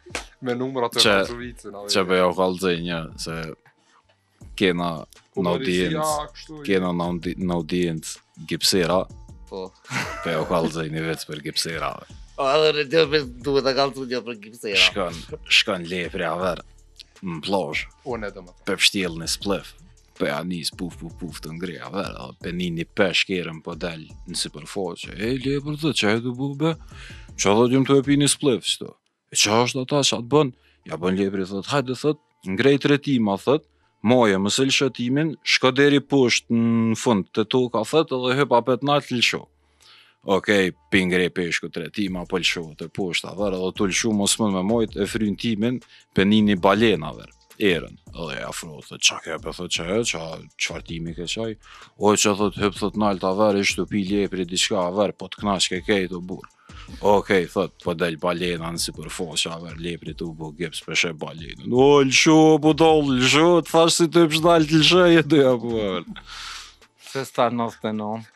Me numra të Që- Katowice. Që be jo kalëzaj një, se kena në audiencë, kena në audi- në audiencë gipsera, Po. pe jo kalëzaj një veç për gipserave. O, edhe në të për duhet të kalëtu një për gipsera. Shkon, shkon lepri aver, në plosh, Unë edhe më të. pe pështjel në splef, pe anis puf puf puf të ngre aver, edhe pe nini pesh kerën po del në si përfoqe, e lepër dhe, që e du bu be? Qa dhe gjëm të e pi një splef, qëto? E qa është ata, qa të bën? Ja bën lepri, thot, hajde, thot, ngrej tretima, thot, moje, mësë lëshëtimin, shko deri poshtë në fund të toka, thot, edhe hyp apet nalt lësho. Okej, pingre peshku tretima, po lësho të poshtë, aver, edhe të lëshu mos mën me mojt e fryn timin, pe nini balena, aver, erën, edhe ja afro, thot, qa ke pe, thot, qa e, qa, qfar timi ke qaj? O, që thot, hyp, thot, nalt, aver, ishtu pi lepri diçka, aver, po të knash ke kejt o burë. Okej, thot, po del balena në si përfoqe, aver, lepri të u bo gips peshe balenën. O, lësho, po dol, lësho, të thash si të pësh dal të lësheje, të ja po, aver. Se sta nëztë e non.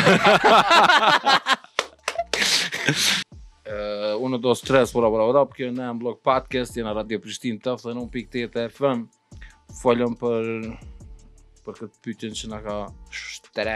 Uh, unë do stres por apo apo kjo në blog podcast jena Radio Prishtinë tëftë në pikë të F M. Folëm për për këtë pyetjen që na ka shtre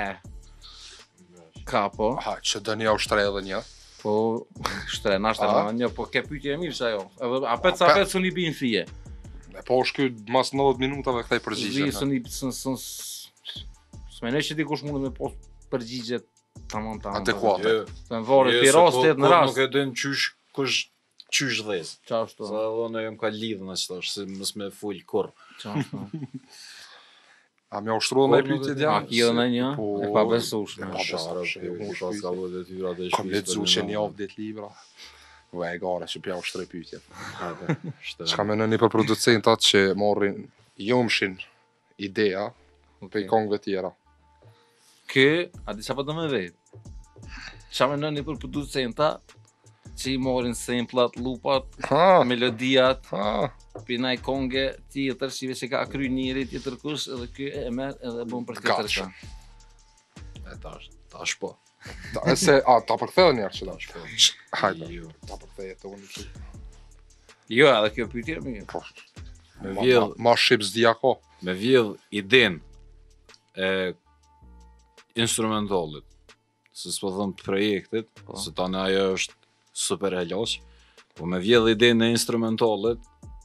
kapo. Aha, që dëni au shtre edhe një. Po shtre na shtre A? na një po ke pyetje e mirë që ajo. Edhe apet sa apet suni bin fije. E po është ky mas nëntëdhjetë minutave këtej përgjigje. Zi suni sën sën s'mendoj që dikush mund me post përgjigje tamam tamam. Adekuate. Të në varet pi rastet në rast. Nuk e din qysh, kush, qysh dhez. Qa ashtu? Sa edhe në jem ka lidhë në qëta, se mës me full kur. Qa ashtu? A më ushtruar me pyetje A djamë? ki edhe në një? Po, E pa besueshme. e pa Shara, besueshme, pe, unë ku pas ka vë detyra dhe Kam lexuar që një javë ditë libra. U e gara që pja ushtre pyetje. Çka mendoni për producentat që marrin jomshin idea pe kongëve tjera? Kë, a di qa po të me vetë? Qa me nëni për producenta që i morin samplat, lupat, Ha, melodiat, ha. pinaj konge tjetër që i që ka kry njëri tjetër kush edhe ky e merr edhe bën për tjetër Gotcha. ka. E tash, tash po. Ta, e se, a, ta përktheu njerë që tash. po. Hajde, Jo. ta përkthej të unë që. Jo, edhe kjo pyetje e mirë. Po, Me ma, vjedh, ma, ma shqip zdia ko. me vjedh idin e instrumentalit, se s'po thëm të projektit, Po. se tani ajo është super heloq, po me vjedh idin e instrumentalit,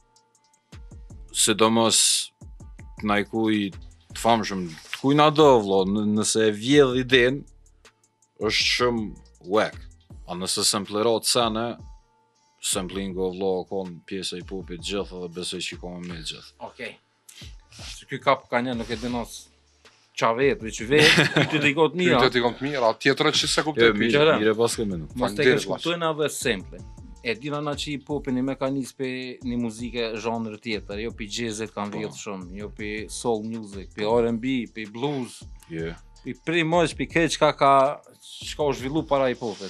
sidomos të na i kuj të famshëm, të kuj na do vlo, n- nëse e vjedh idin, është shumë whack. A nëse samplerohet sene, samplingo vlo kon pjesë e popit gjithë dhe besoj që i kom me gjithë. Okej. Se ky kap ka një nuk e dinos qa vetë, veç vetë, pyetje të i kotë mija. Pyetjet i kom të mira, tjetërët që se Jo, kuptoj mirë, pyetje. Gjera. mirë pas këmë nuk. Mos te Faleminderit, kesh kuptojnë edhe sample. E dina na që i popin i mekanisë pe një muzike zhanër tjetër, jo pi jazzet kanë Po. vjetë shumë, jo pi soul music, pi R and B, pi blues, Jo. pi pri mos, pi këtë çka ka, çka u zhvillu para i popit.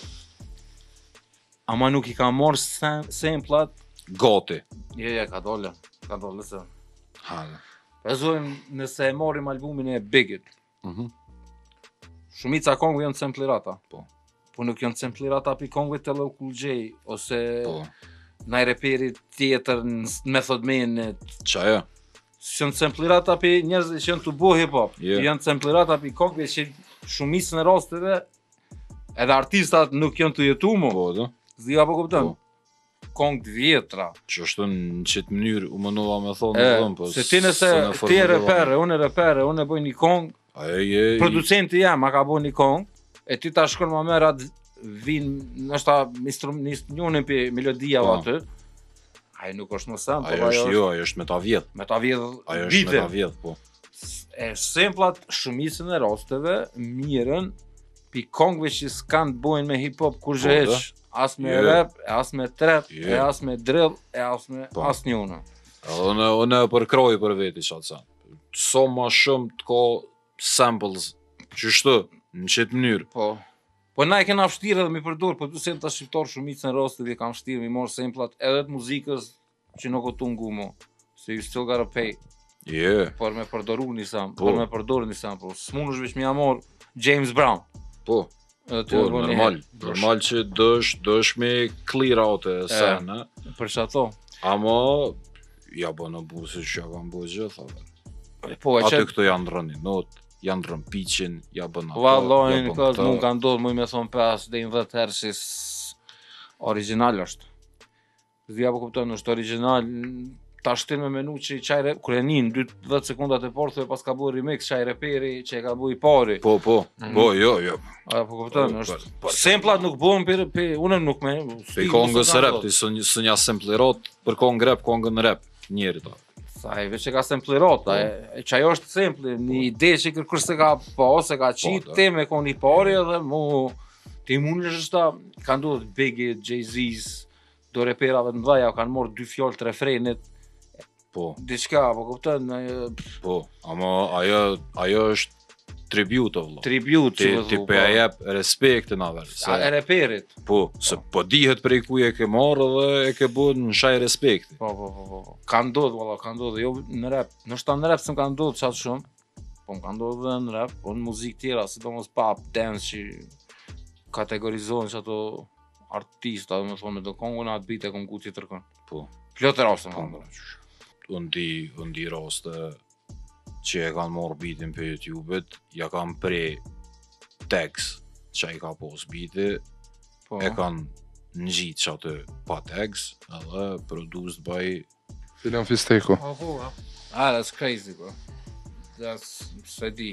Ama nuk i ka marrë sam- samplat, Gati. jo, jo, ka dole, ka dole se. Hale. Pezojmë nëse e marrim albumin e Bigit, Mhm. shumica kongve janë samplirata. Po. Po nuk janë samplirata pi kongve të L L Cool J, ose Po. naj reperi tjetër në Method Man, Qa jo? janë samplirata pi njerëzve që janë të bo hip-hop. Jo. Janë samplirata pi kongve që shumicën e rasteve edhe artistat nuk janë të jetu mu. Po, do. Zdi apo kupton? Po. Kongë të vjetra. Që është në qitë mënyrë u mënova me thonë E, në dhëmë, po. se ti nëse s'e në ti e formulova. repere, unë e repere, unë e bëj një kongë, Ajo je... producenti jam a ka bo një kongë, e ti ta shkon ma merë atë vinë, nështë njënën për melodia Po. aty, ajo nuk është në sample, Ajo është jo, ajo është me ta vjedh. me ta vjedh Ajo është me vite. ta vjedh, po. E samplat shumicën e rasteve mirën pi kongve që s'kan të bojnë me hip-hop kur Po, zheq, as me Jo. rap, e as me trap, Jo. e as me drill, e as me Po. as njënë. Edhe unë, unë e përkroj për veti qatë sa. So ma shumë të ka samples, që shtë, në qitë mënyrë. Po. Po na e kena vështirë edhe mi përdor, po du se ta shqiptar shumicën e rasteve kam vështirë mi marr samplat edhe të muzikës që nuk o të ngu mu. Se you still gotta pay. Je, Por me përdoru një sample, Po. por me përdoru një sample. S'mun është veç mi amor James Brown. po. Aty Po, e bën një normal, herë. normal që dësh, dësh me clear out e sen, e? Për çato. Ama, ja bën abuzi që ja kanë bërë gjitha. Po, e Aty çet. këto janë rënë not, janë rënë piqin, ja bën ato. Vallahi, ja në bën këtë këto. mund ka ndodhur më me thon pas deri në dhjetë herë si original është. Zia po kupton, është original. Ta shtin me menu që çaj re, kur e nin dy dhjetë sekondat e parë thoi pas ka bërë remix çaj reperi që e ka bërë i pari. Po, po, po, jo, jo. A po kupton, Po, është. po, po, Samplat nuk bëhen për për unë nuk më. Pe kongës rap, ti së një, së një samplirot për kongë rap, kongën rap, njeri ta. Sa e veç e ka samplirot, e që ajo është sample, një ide që kërkur se ka pa, se ka qitë, te me kon i pari edhe mu, ti mund është ta, ka ndodhë Biggie, Jay-Z's, do reperave të mdhaja, kanë morë dy fjallë të refrenit, Po, diçka, po kupton, ajo, po, ama ajo, ajo është tribute, vëlla. tribute, Ti, që ti pe jep respektin avel. A e reperit. Po, se po dihet prej ku e ke marrë dhe e ke bën në shaj respekti. Po, po, po, po. Ka ndodhë, valla, ka ndodhë, jo në rap. Nështë në rap se më ka ndodhë qatë shumë, po më ka ndodhë dhe në rap, po në muzikë tjera, si do mos pop, dance që kategorizohen që ato artista, dhe me thonë, me do kongu në atë bit e kom ku tjetër kënë. Po. Plotë raste më ka ndodhë. Unë di, unë di raste që e kanë marrë bitin për YouTube-et, ja kanë pre tags që i ka pos biti, Po, e kanë në gjitë që atë pa tags, edhe produced by... Filian Fisteku. po, po, ah, that's crazy, bro. That's, se di.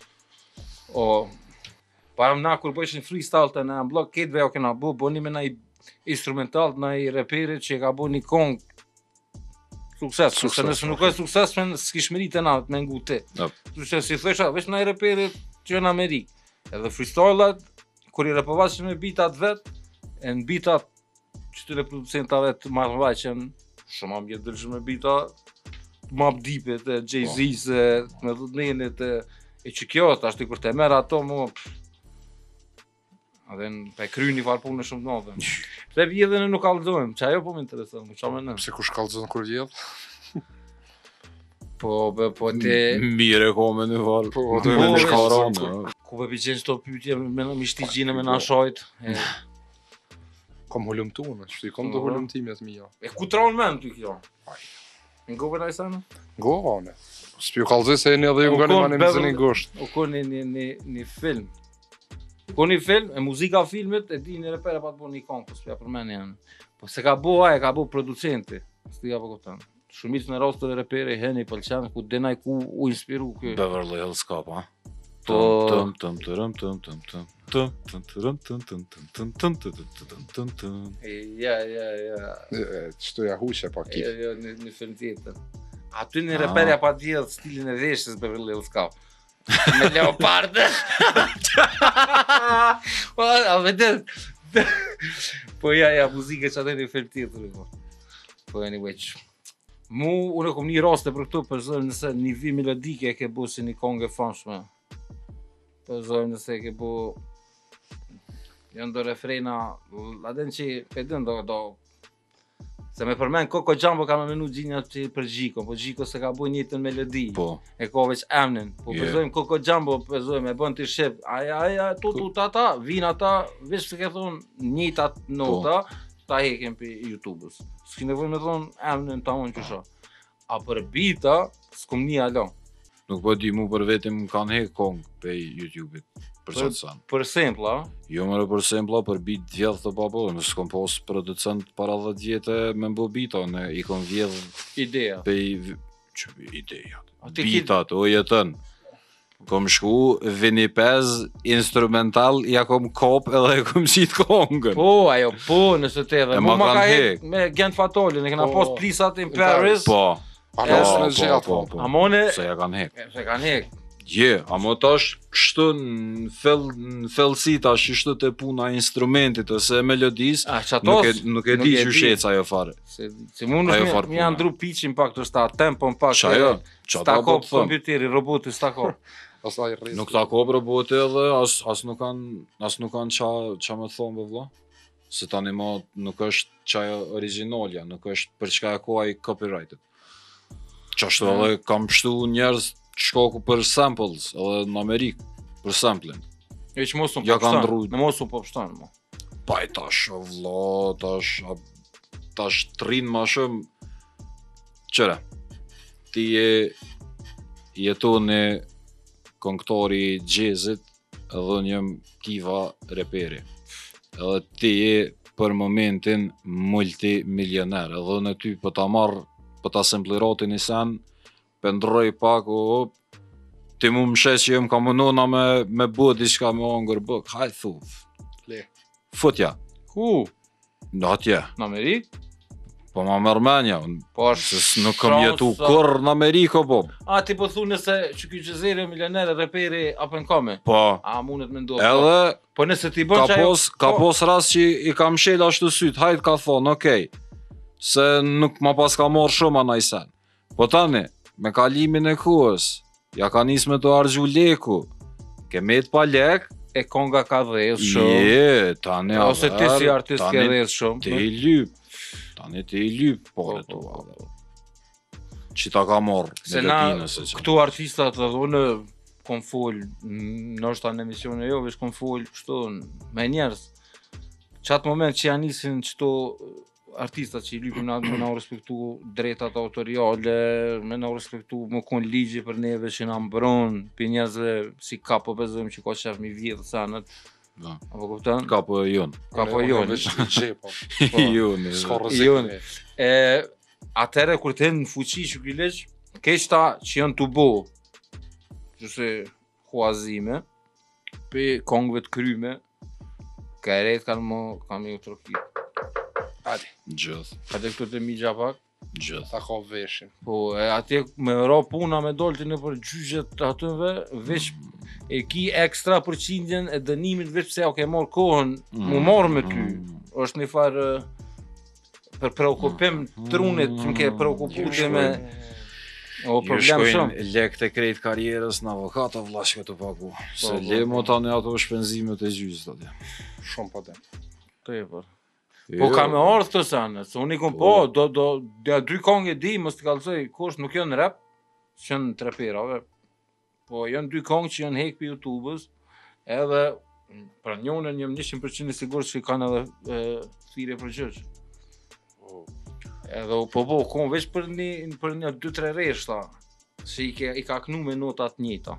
O, para më na kur bëjshin freestyle të në blog, këtë vejo kena bu, bëni me naj instrumental, naj reperit që ka bu një kong sukses, se Sukses, nëse nuk okay. është sukses, men s'kish meritë na me ngu ti. Yep. Që si thësha, veç naj reperit që në Amerikë. Edhe freestyle-at, kur i repovasin me bitat vet, e në bitat që të reproducentave të marrëvaqen, shumë më mjetë dëllshme me bita, ma bdipet, e Jay-Z's, e me dhudmenit, e, e që kjo, të ashtë kur të merë ato, mu, edhe në pe kry një farë punë shumë të nodhe. Pse vjedhe në nuk kallëzojmë, që ajo po më intereson, më qa me në. Pse kush kallëzon kur vjedh? Po, be, po ti... Mire ko me në farë. Po, Po, do me me në në shkaron, shkaron, Ku be pëqenë qëto pytje me në mishti gjinë me në shojt. E, Kom hulumtuar, shti kom të hulumtimjet mija. e ku tronë men ty kjo? Në gove në isane? Go, ane. S'pju kallëzoj se e një dhe ju U nga një kon manim Beverly- zë një gusht. U ko një, një, një, një film. U ko një film, e muzika filmit, e di një repere pa të bo një kong, po s'pja përmen janë. Po se ka bo aje, ka bo producenti. S'ti ka po këtan. Shumicë në rastër e repere, heni, pëlqen, ku denaj ku u inspiru kjo. Beverly Hills Cop, ha? Po, Tum, tum, tërëm, tum, tum, tum, tum, tum, tërëm, tum, tum, tum, tum, tum, tum, tum, tum, tum, tum. e, ja, ja, ja. Qëto ja huqe pa Jo, kip. jo, një, një film tjetër. Aty një Ah. reperja pa djedhë stilin e veshës Beverly Hills Cop. Me leopard. Po, a vedet. Po ja, ja, muzike që atë një film tjetër. Po, po anyway, që. Mu, unë kom një raste për këtu, për zërë nëse një vi melodike e ke bu si një kongë e famshme. Për zërë nëse e ke bu... Janë do refrena, aden që, e dën do, do... Se me përmen Koko Jumbo ka me menu gjinja që për Gjiko, po Gjiko se ka bu njëtën melodi. Po, E ka veç emnin. Po Yeah. përzojmë Koko Jumbo, përzojmë e bën të shqip. Aja, aja, tu, tu, ta, ta, vinë ata, veç se ke thonë njëtat nota, ta hekem për YouTube-ës. S'ki nevoj me thonë emnin ta unë që shoh. A për bita, s'kom një alo. nuk po di mu për vetim kanë hek kong pe YouTube-it. Për Për- qatë sanë. Për sempla, Jo më për sempla, për bit vjedh të babo, nësë kom pos producent para dhjetë vjetë me mbo bita, në i kom vjedh ideja. pe i... v- Që ideja? A ti ki- Bitat, o jetën. Kom shku, vini pez, instrumental, ja kom kop edhe e kom qit kongën. Po, ajo, po, nëse te dhe. E Mu ma ma ka kanë hek hek. me Gent Fatolin, e kena Po, pos plisat in in Paris. Paris. Po, A Ja, mos po, me po, zgjat, po, po. po. Amone, Se ja kanë hek. se kanë hek. Je, amo tash kështu në fell në fellësi tash ishte te puna e instrumentit ose e melodis, A, që nuk e atos, nuk e nuk di e që di. shec ajo fare. se, se mund Ajo është farë mi janë puna. ndru pitchin pak të sta, tempon pak. Qa jo? Qa ta Sta po kop të thëm? kompjuteri, roboti sta kop. Pastaj rrit. Nuk ta kop robote edhe as as nuk kanë as nuk kanë qa qa më thon be vlla. Se tani ma nuk është qaja originalja, nuk është për çka e ka ai copyrighted. Qashtu Mm. edhe kam pështu njerëz shkoku për samples edhe në Amerikë për sampling. E që mos unë Ja po ka pështon, ndru- në mos unë po pështon, mo. Pa i tash, o vlla, tash, a- tash të rinë ma shumë. Qëre, ti je jetoni këngëtari i gjezit, edhe unë jam Kiva reperi. Edhe ti je për momentin multimilioner, edhe unë ty për ta marrë, për ta semplirati një sen, pëndroj pak, o, ti mu më shes që jem ka mënona me, me bu diçka me angër bëk, hajt thuf. Le. Futja, Ku? në atje, Në Amerikë? po ma mërmenja, unë Po se s- nuk kam jetu kur në Amerikë, po. A, ti po thu nëse që ky gjezeri milioner reperi up and coming. Po, A, mundet me ndodhë. edhe Po nëse ti bën ka që ajo- pos, ka po, pos rast që i kam shel ashtu syt, hajt ka thonë, okej, se nuk ma pas ka marrë shumë anaj sen. Po tani, me kalimin e kohës, ja ka nis me të argju leku, ke met pa lek, e konga ka dhezë shumë. je, tani Ose ti si aver, artist ke tani dhezë shumë. Ti i lyp, tani ti i lyp, po Po, e tu, po, aver. Që ta ka marrë, Se me na, letinës e që. këtu artistat edhe unë kom fol, n- ndoshta në emisione jo, veç kom fol kështu me njerëz. Qatë moment që janë nisin qëto artistat që i lypin na me na u respektu drejtat autoriale, me na u respektu më kon ligji për neve që na mbron, për njerëzve si ka po bezojmë që ka qef mi vjedhë sanët, Da. apo kupton? Ka po e jonë. Ka po Unë- unë joni. Veç i gjepo. Po. Jonë. S'ka edhe. rrezik. Joni. me. E, atëre kur të në fuqi që ky leq, keshta që janë të bo, që se huazime, pe kongve të kryme, ka e rejtë kanë më, kanë më trofi. Hadi, Gjithë, Ka të këtu të migja pak, gjithë. ta ka veshin. po e atje me ro puna me dolti në për gjyqet atyve, veç e ki ekstra përqindjen e dënimit veç pse o ke marrë kohën, mu marrë me ty, është një farë për preokupim trunit që më ke preokupu ti me o Ju problem shumë. shkojnë lek të krejt karierës në avokata vlash këtë pagu. Se po, le po. mo tani ato shpenzimet e gjysë atje. Shumë po dem. Tepër. Po ka me ardhë të sanë, se unë i kom po, do, do, do dy kongë e di, mos të kalësoj, kush nuk janë rap, që janë treperave, po janë dy kongë që janë hek për YouTube-ës, edhe pra njone njëm njëshim përqind i sigur që kanë edhe e, thire për gjëq. Edhe po po, kom veç për një, për një dy tre reshta, që i, ke, i ka knu me notat njëta.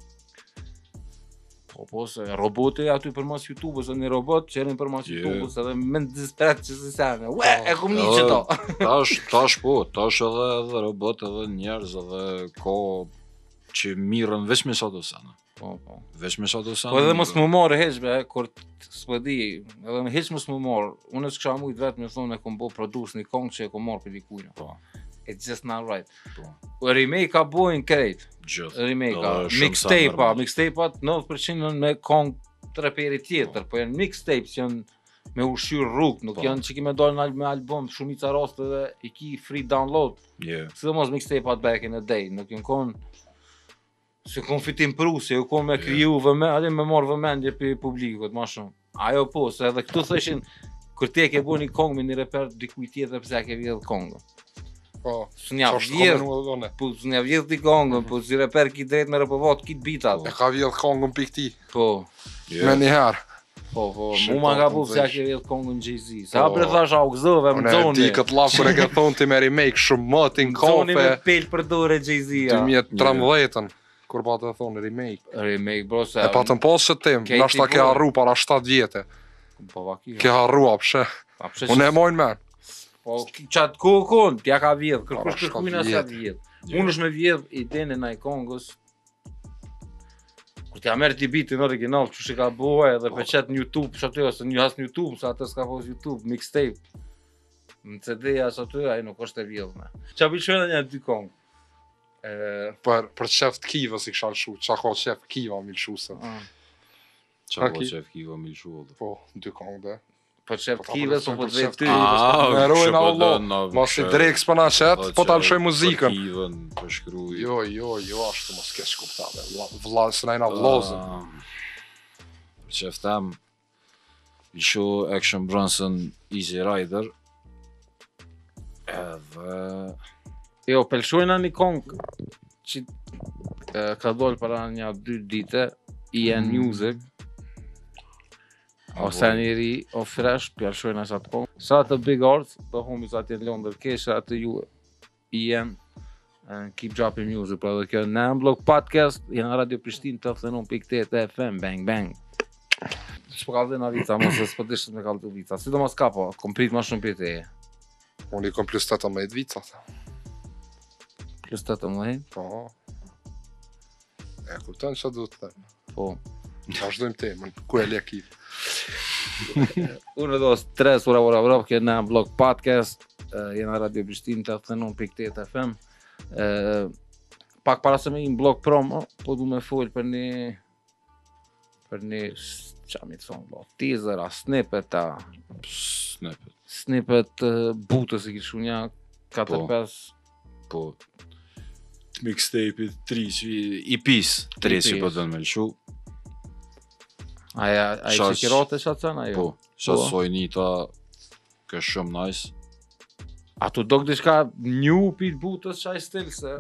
Po po se roboti aty përmas YouTube-ës, e një robot që erin përmas Je. YouTube-ës edhe me në disperat që si sene. Ue, e kum një që to. Tash, tash po, tash edhe, edhe robot edhe njerëz edhe ko që mirën veç me sa do sana. Po, po. Veç me sa do sana. Po edhe mos më morë heq be, kur t- s'po di, edhe heq mos më morë. Unë s'kisha mujt vetë me thonë e kom bo produs një kong që e kom morë për dikujna. Po, It's just not right. po, Po remake ka bojnë krejt. gjithë. Remake ka. Edhe shumë sa Mixtape-a, normal. mixtape-at nëntëdhjetë përqind me kong të reperi tjetër, po janë mixtapes që janë me ushqyr rrugë, nuk Po. janë që ki me dalë në al- me album, shumica raste dhe i ki free download. Je. Sidomos mixtape-at back in the day, nuk janë kon se kon fitim pru, se ju kon me Yeah. kriju vëmendje, adhe me marrë vëmendje për publikut, ma shumë. Ajo po, se edhe këtu thëshin, kur ti e ke bu një kong me një reper dikuj tjetër pëse e ke vjedhë kongën. Po, Së nja çfarë vjedhë, shkomenu dhone. po së nja vjedhë ti kongën, po si reper ki drejt me repovat, ki bitat. E ka vjedh kongën pik ti. Po, Je. Me njëherë. po, po, Shit, mu ma po, ka po, bu pëse e veç. ke vjedhë kongën Jay-Z. Se Po. apre thash, au gëzove, më Unë e di zoni. këtë laf kur e ke thonë ti me remake shumë më ti në Zoni me kafe pel për dore Jay-Z-a. dy mijë e tridhjetë kur pa të thonë remake. Remake, bro, se... E pa të posë tim, Katy nashta ke Perry. harru para shtatë vjetë. Po, vaki. Ke harru apshe. Pa, pse Unë e që- mojnë men. Po, ki- qatë ku kun, t'ja ka vjedh, kërkush Para shtatë kërkujna vjet. s'ja vjedh. Je. Unë është me vjedh idenë e naj kongës, kur t'ja merë t'i bitin original, që shi ka bohe, edhe për qëtë në YouTube, që aty, ose një has në YouTube, sa atë s'ka pos YouTube, mixtape, në C D-ja që aty, ajo nuk është e vjedhme. Qa pëlqojnë një dy kongë? E, Për, për qef të kiva si kësha lëshu, qa ka qef kiva mi lëshu se. ah, Qa po Aki. qef kiva mi lëshu edhe. Po, dy kongë dhe. për qef Po, të kive, so për po të qef vetë ty. Ah, Me rojnë që po Allah, dënë, na- Mos i që- drejk s'pëna qetë, po ta lëshoj që muzikën. Për kivën, për shkruj. Jo, jo, jo, ashtu mos kesh kuptave. Vla- Vla, së najna vlozën. Ah, Për qef tem, lëshu Action Bronson Easy Rider. Edhe... Jo, pëlqojna një kongë që e, ka dollë para një dy dite, E N Mm. Music, O se njeri, o fresh, pjallshojnë asha të kongë. Sa të big arts, të homies atje në Londër, kesha të ju Ian, and keep dropping music, pra dhe kjo në Blog Podcast, janë Radio Prishtinë të nëntë pikë tetë F M, bang bang. Shpo ka dhe në vica, mos e s'po dishtë me kalë të vica, si do mos ka po, kom prit ma shumë për teje. Unë i kom plus tetëmbëdhjetë vica, tha. Plus tetëmbëdhjetë? Po. E kupton që du të them. Po. Vazhdojmë temën, ku e lekit. Unë do stres, ura, ura, ura, kjo në Blog Podcast, jena Radio Prishtinë të nëntë pikë tetë F M. Pak para se me i në blog promo, po du me folë për një, për një, qa mi të thonë, bo, teaser, a snippet, a... Snippet. Snippet butës i kishu një katër pesë. Po. Mixtape-it, tri që i pis, tri që po të në me lëshu. Aja, aja që kirate që atësen, ajo? Po, që sojnita, kë shumë nice. A tu do këtë shka një pit butës qaj stil, se...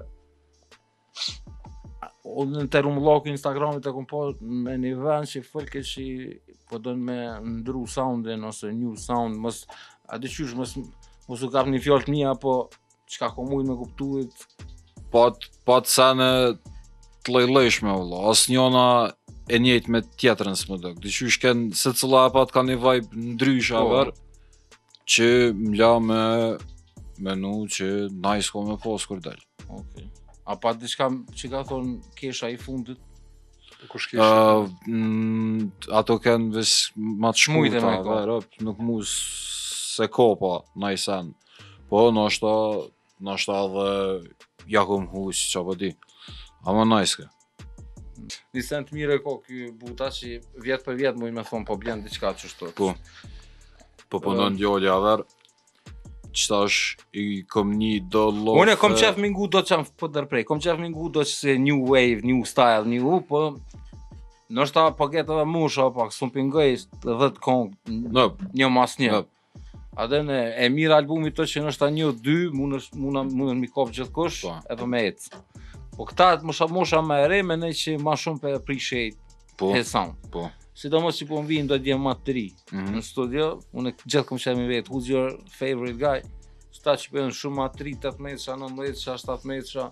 Unë në të rumloku Instagramit e kom po me një vend që fëllke që po dojnë me ndru soundin, ose new sound, mos... A di qysh, mos, mos u kap një fjallë të mija, po... Qka ko mujnë me kuptuit... Pat, pat sene të lojlojshme, vëlla, as njona e njejt me tjetërën së më dëk. Dhe qysh kënë, se cëla e pat ka një vibe ndrysh aver, që m'la me menu që nice ko me pos kur del. Okay. A pa diçka që ka thonë kesha i fundit? Kush kesha? Uh, mm, ato kënë ves ma të shmujta, me ka. ver, nuk mu se kopa nice an. Po, nashta, nashta dhe ja kom hus që po di. Ama nice ka. Një sen të mire ko kjo buta që vjet për vjet mujnë me thonë po blen diçka që shtot. Po. Po punon djoli aver. Qëtash i kom një do lof... Unë e kom qef me ngu do që jam po dërprej, kom qef me ngu do që se new wave, new style, new, po... Nështë ta paket edhe musha, pak, s'u pingoj dhjetë kongë, No. një mas një. No. A dhe në e mirë albumit të që nështë ta një, dy, mundën mi kopë gjithë kush, Po. edhe me ecë. Po këta musha musha me ere, me ne që ma shumë për appreciate Po. his sound. Po. Sidomos që po më vinë do t'jem ma të ri Mhm. në studio, unë gjithë kom qemi vetë, who's your favorite guy? Sta që po janë shumë ma të ri, tetëmbëdhjetë, nëntëmbëdhjetë, shtatëmbëdhjetë,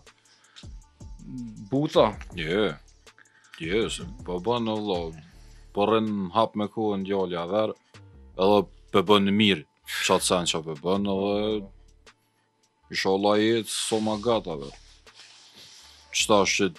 buta. Je, je, se po bën në vlo, po rrën hap me kohën djali aver, edhe po bën mirë, qatë sen që po bën, edhe inshallah jetë so ma gata ver. Qëta është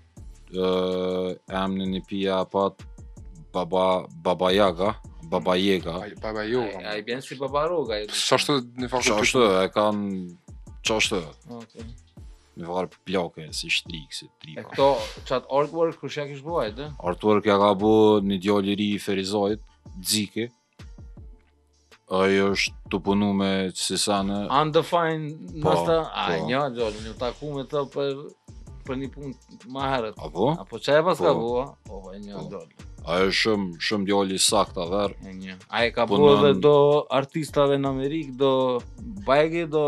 që emnin i pija pat Baba, Baba Yaga, Baba Yaga. Baba A Yoga. i bjen si Baba Roga. Qashtu një farë Qashtë e kanë, qashtë, Okay. në farë plake, si shtrik, si E trika. këto, qatë artwork, kush ja kish bëjt, e? Artwork ja ka bu një djali i ri i Ferizajt, Dziki. Ajo është të punu me si sane. Undefined, Po, nështë, a po. një gjallë, një taku me të për, për një punë ma herët. Apo? Apo që e pas ka Po. bua? O, e një Po. gjallë. Ajo është shumë, shumë djali sakt aver. E një. A e ka Po bua në- dhe do artistave në Amerikë, do bajgi, do...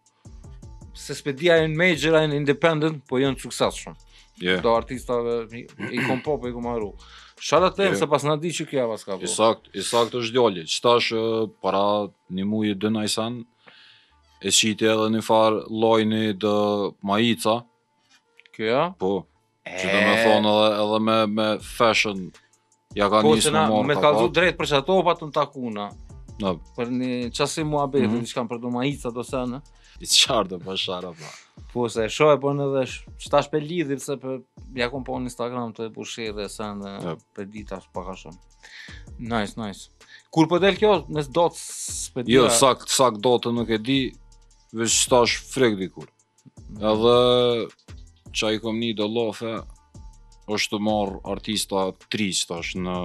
Se s'pedia e në major, e në independent, po jënë sukses shumë. Je, Do artistave, i, i kom pop, i kom arru. Shara të temë, Je. se pas në di që kja pas ka i bua. sakt, i sakt është djali. Qëta është para një muje dë najsan, e qiti edhe një farë lojni dë majica, Kja? po, që dhe me thonë edhe, edhe me, me fashion, ja ka Po njës që me na marrë me ka kalzu pat. drejt për që ato pa të në takuna. Në, Për një qasi mua betë, Mhm. mm -hmm. për do majica do sene. i qartë pa shara pa. Po se e shoh e po në dhe qëtash për lidhir se për ja kom po në Instagram të e bushe dhe sene Jep. për dita paka shumë. Nice, nice. Kur po del kjo, nes do të s'pe Jo, dia- sakt, sakt dotë nuk e di, veç tash frek dikur. Edhe qa i kom një do lofe, është të marrë artista tri që tash në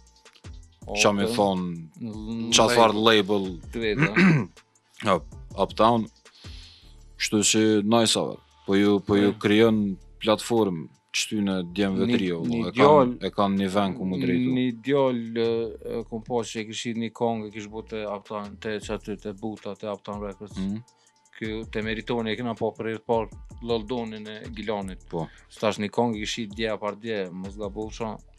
qa me Okej. thonë, Në qa farë label të vetë. up, Uptown, kështu që nice aver, po ju, po ju Mm. krijon platformë qëty në djemve Një- të rio, një e kanë djall- e kanë një vend ku mu drejtu. Një djallë e kom po që e kishit një kongë, e kish bu të Uptown, të që aty të buta, të Uptown Records. Mhm. Kjo të meritoni e kena po për e parë Loldonin e Gilanit. Po, Stash një kongë i kishit dje par dje, mos ga bu shumë.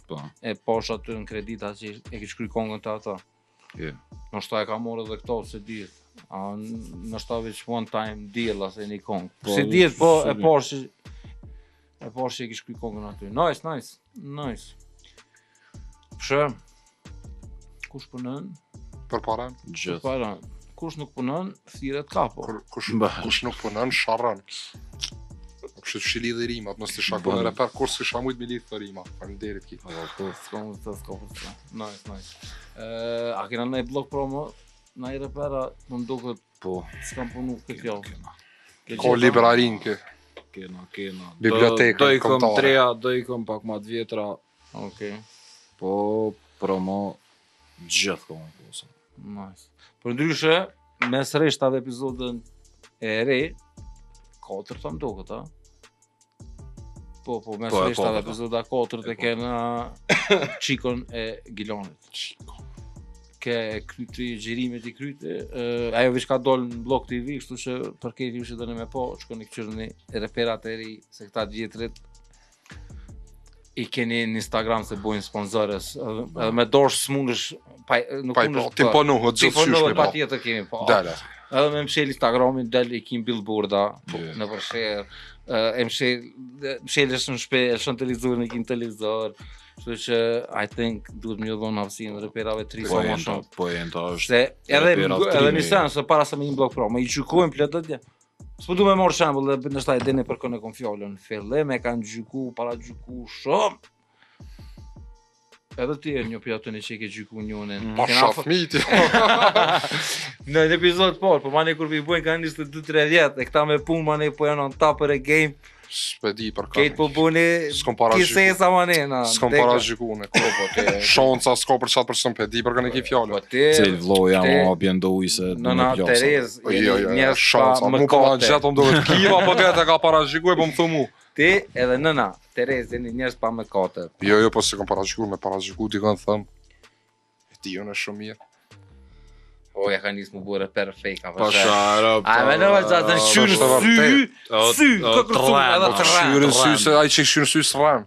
Po. E pash aty në kredita që e ke shkruaj kongën të ata. Yeah. Nështë e ka morë edhe këto, se dihet. A nështë veç one time deal ase një kongë. Po, Se dihet, po e sorry. pash që e pash që e ke shkruaj kongën aty. Nice, nice, nice. Pshë, kush punon? Për para, Gjithë. Para, kush nuk punon, thirret kapo. kur- kush, Bah. kush nuk punon, sharran. Kështu që shi lidhe rimat, mos të shakon Bah. e reper, kur s'kisha mujt me lidh të rima. Faleminderit ki. Po, s'ka më të s'ka më të. Nice, nice. Uh, a kena ndaj blog promo? Na i repera, më duket Po. s'kam punu këtë javë. Kena, Ke Ka gjitha? librarin kë. kena, kena. Biblioteka Do, do i kom kombëtare. treja, do i kom pak ma të vjetra, Okej, po promo gjithë kom posa. nice. Për ndryshe, mes reshtave epizodën e re, katër të më duket, a? Po, po, mes Po, e reshtave katërt, a. epizoda katër të E kena Qikon e Gilanit. Ke kryti gjirimet i kryti, uh, ajo veç ka dollë në Blog T V, kështu që për këtë ju që dënë me po, shkoni këqyrë një reperat e ri, se këta vjetrit i keni në Instagram se bojnë sponsorës, edhe edhe me dorsh s'mundesh, pa, nuk Pa i po, ti po nuhu, Ti gjithë po qysh në me pa po. tjetër kemi po. Dale. Edhe me mshel Instagramin del i kim billboarda Yeah. në përshër, e mshel mshelesh në shtëpi, e shon televizorin, e kim televizor. Kështu që I think duhet më dhon hapësinë reperave të ri Po sa më enta, shumë. po enta është. Se edhe reperat edhe trimi. një sens se para se me një blog pro, me i gjykojmë plot atje. S'po du me marrë shembull, dhe nështë e dini për kënë e kom fjallën. Fillim e kanë gjyku, para gjyku shumë. Edhe ti e një pjatën e që i ke gjyku njënin. Pa Kena shaf miti. Në një epizod parë, po mani kur vi bojnë kanë njështë dy tre vjetë, e këta me punë mani po janë on topper e game, S'pedi për kejtë po buni S'kom para kisesa mani, na. S'kom deka. para gjykune. Po, po, te. Shonca s'ka për qatë person, pedi për kanë e ki Po fjallë. ti, Cil vloja te- ma bjen do ujse nëna Terez, Jo, jo, jo, njerës shonca. pa Mu ka ma mëkate. gjetë, më duhet kiva, po gëtë e ka para gjyku e po më thumu. Ti edhe nëna Terez, jeni njerës pa mëkate. Jo, jo, po se kom para gjyku, me para gjyku ti kanë thëmë. E ti jo në shumë mirë. O, ja ka njësë më bure per fake, a Pa përshë. shara, A me në vazhda të në shyrë është sy, vërtet. sy, ka kërcu, edhe të rrem. Shyrën sy se ai që shyrën sy s'rëm.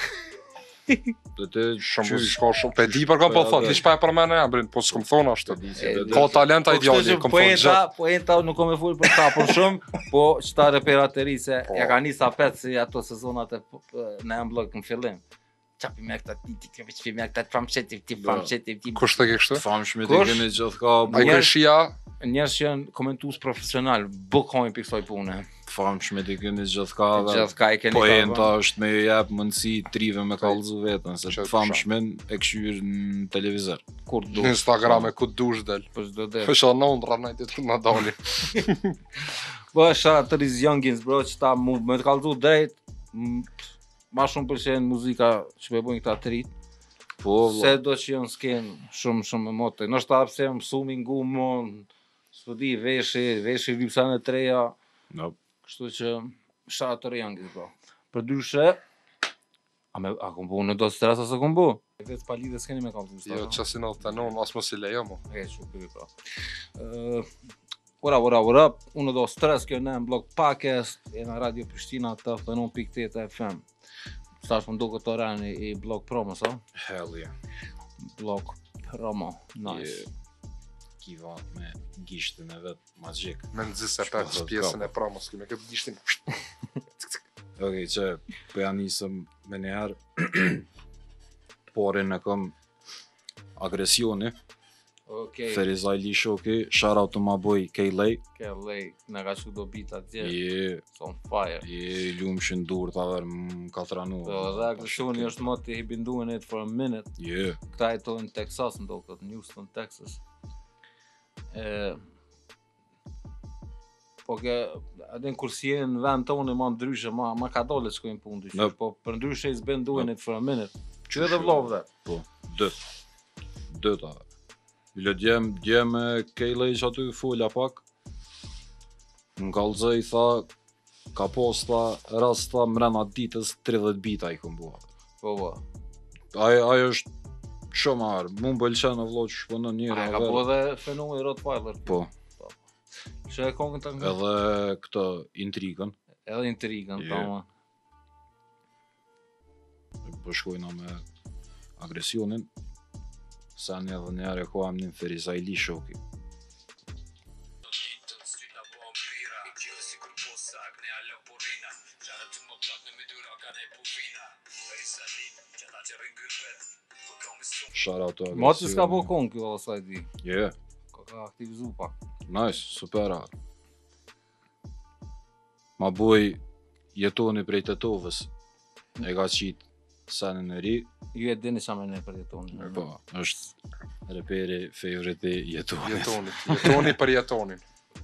Dhe te Shumë s'ka shumë. Pedi për kam po Po, thot, ja, lish pa e për mene abrin, po s'kom thonë ashtu. E, Ka talenta Po kështu ideali, që kom thonë poenta, gjatë. poenta nuk kom e full për ta, por shumë, po qëta reperat të ri se Po. ja ka njësa pet si ato sezonat e p- p- në M-Blog në fillim. Qapi me këta ti, ti këve që me këta të famqetim, ti famqetim, ti... Kush të ke kështu? famshme ti Kush? keni gjithë ka Ai Njerëz- këshia, Njerës që janë komentues profesional, bukojnë për kësoj pune. famshme ti keni gjithë ka dhe Gjithë ka i keni po ka, enta është me ju jep mundësi trive me kallëzu vetën, se Që të famshmen e këshyr në televizor. kur du. në Instagram e ku dush del. Për çdo det. Fësha në unë rrënaj të të në dali. Po shout out to these youngins bro, që ta mu me të kallëzu drejt, m- ma shumë pëlqen muzika që me bojnë këta të rit. Po, Se do që janë sken shumë shumë emote. Nështë ta pse më mësu mi ngu mon, s'po di, veshi, veshi lypsane treja, no, kështu që shout out to the youngins bro. Për dyshe, a me a kom bu në do stres ose kom bu? Vetë pa lidhe s'keni me kallëzu. Jo, që si në të në unë, as mos i lejo mu. E që këri pra. Uh, ora, ora, ora, unë do stres kjo në Blog Podcast, e në Radio Prishtina të të nënë pikë tetë F M. Stash më do këtë orani i Blog Promo, sa? hell yeah. Blog Promo, nice. Je- Kiva me gishtin e vet magjik. Me nëzis e Shpo, pekës thot, pjesën ka. e promos, kime këtë gishtin. Okej, që po ja nisëm me njëherë, porin e kom agresioni, Okej, Ferizajli Shoki, shout out to my boy K-Lay, ke lej, në ka që do bita tje, je, it's on fire. je lumshin dur të aver më katranu. Po, dhe agresioni është më të i binduin it for a minute. Je, Këta e to në Texas, në do këtë, në Houston, Texas. E, po ke, adin kur si e në vend tonë ma ndryshe, ma, ma ka dole të shkojnë punë dyqysh, Në- po për ndryshe is been doing Në- it for a minute. Që edhe vlovë dhe? po, dë, dë ta. Bile djem, djem e K-Lay që aty fulla pak, në kallëzë i tha, ka posta, rast tha mrena ditës tridhjetë bita i kom bua. Po, po. Ai ai është shumë arë, mu më bëlqen në vlo që shponon njëra A ka po dhe fenomeni Rottweiler. Po, Që e kongën të nga? edhe këtë intrigën, Edhe intrigën, Je. ta ma. po shkojna me agresionin, sa një edhe një herë ko emnin Ferizajli Shoki. Shout out to agresionin. Mati s'ka po kong kjo valla sa e di. Yeah. Ka ka aktivizu pak. Nice, super. Ma boj jetoni prej Tetovës. E ka qit senin e ri. Ju e dini qa me ne për jetonin. Po, është reperi favorite i jetonit. Jetonit. Jetoni për jetonin.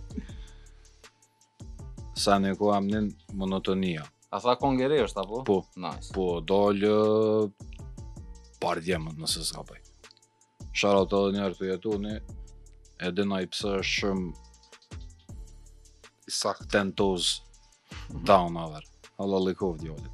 Seni ku emnin Monotonia. A tha kong e re është apo? Po. Nice. Po, dollë par djemët nëse s'ka bëj. Shoutout edhe njerë të jetoni, e dina i pse është shumë I sakt. ten toes down aver. Allah likov djallit.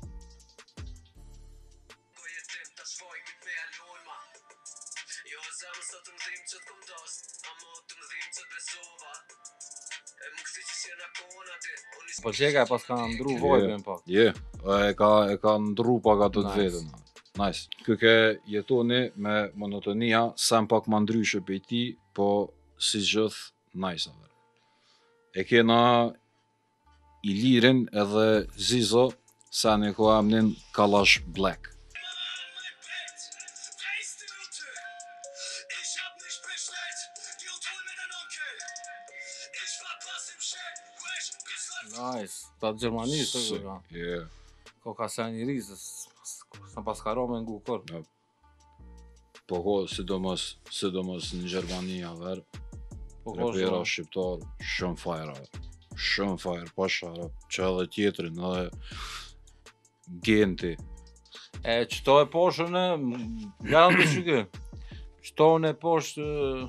Po qeka e pas ka ndru vojbën pak. Je, e ka, e ka ndru pak ato të Nice. vetën. Nice. Ky ke jetoni me monotonia, sem pak ma ndryshe për ti, po si gjithë nice aver. E kena Ilirin edhe Zizo, sa një ko emnin Kalash Black. Nice. Ta të Gjermanisë të kërka. Yeah. Ko ka sen i rizës. Sa pas ka rome ngu kër. Po ko, sidomos, sidomos në Gjermani aver, Po ko repera shumë. shqiptar, shumë fire aver. Shumë fire, pa shara, që edhe tjetrin, edhe Genti. E qëto e poshën e, janë të shikë, qëto e poshë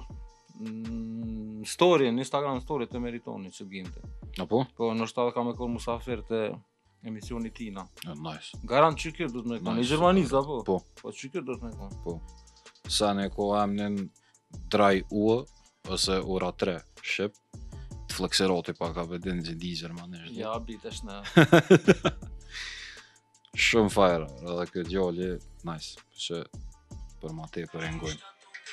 në story, në Instagram story të Meritoni që ginte. Apo? Po nështë edhe ka me kërë musafir të emisioni tina. Ja, nice. Garant që kjo du të me konë, Nice. i Gjermanisë apo? Po. Po që kjo du të me konë. Sa ne ko emnin Draj U ose Ora tre Shqip, të flekseroti pa ka vedin që di Gjermanisht. Ja, bitesh në... Shumë fire, edhe këtë djalli, nice, që për ma te për e ngojnë.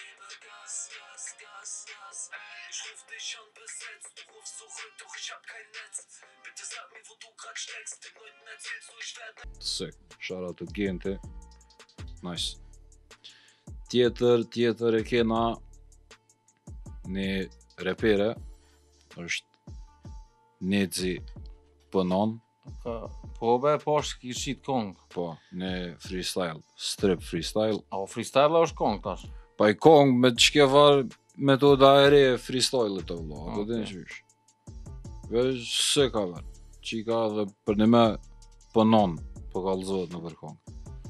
Sick, shout out to Genti, nice. Tjetër, tjetër e kena një repere, është Nedzi Pënon, Ka, po be, poshë ki shqit kong. po, në freestyle, strip freestyle. A o freestyle është kong tash? Pa i kong me të shke var metoda e re e freestyle të vlo, apo Okej. dhe në qysh. Vesh se ka ver, që i ka dhe për një me pënon, po kallëzohet në për kong.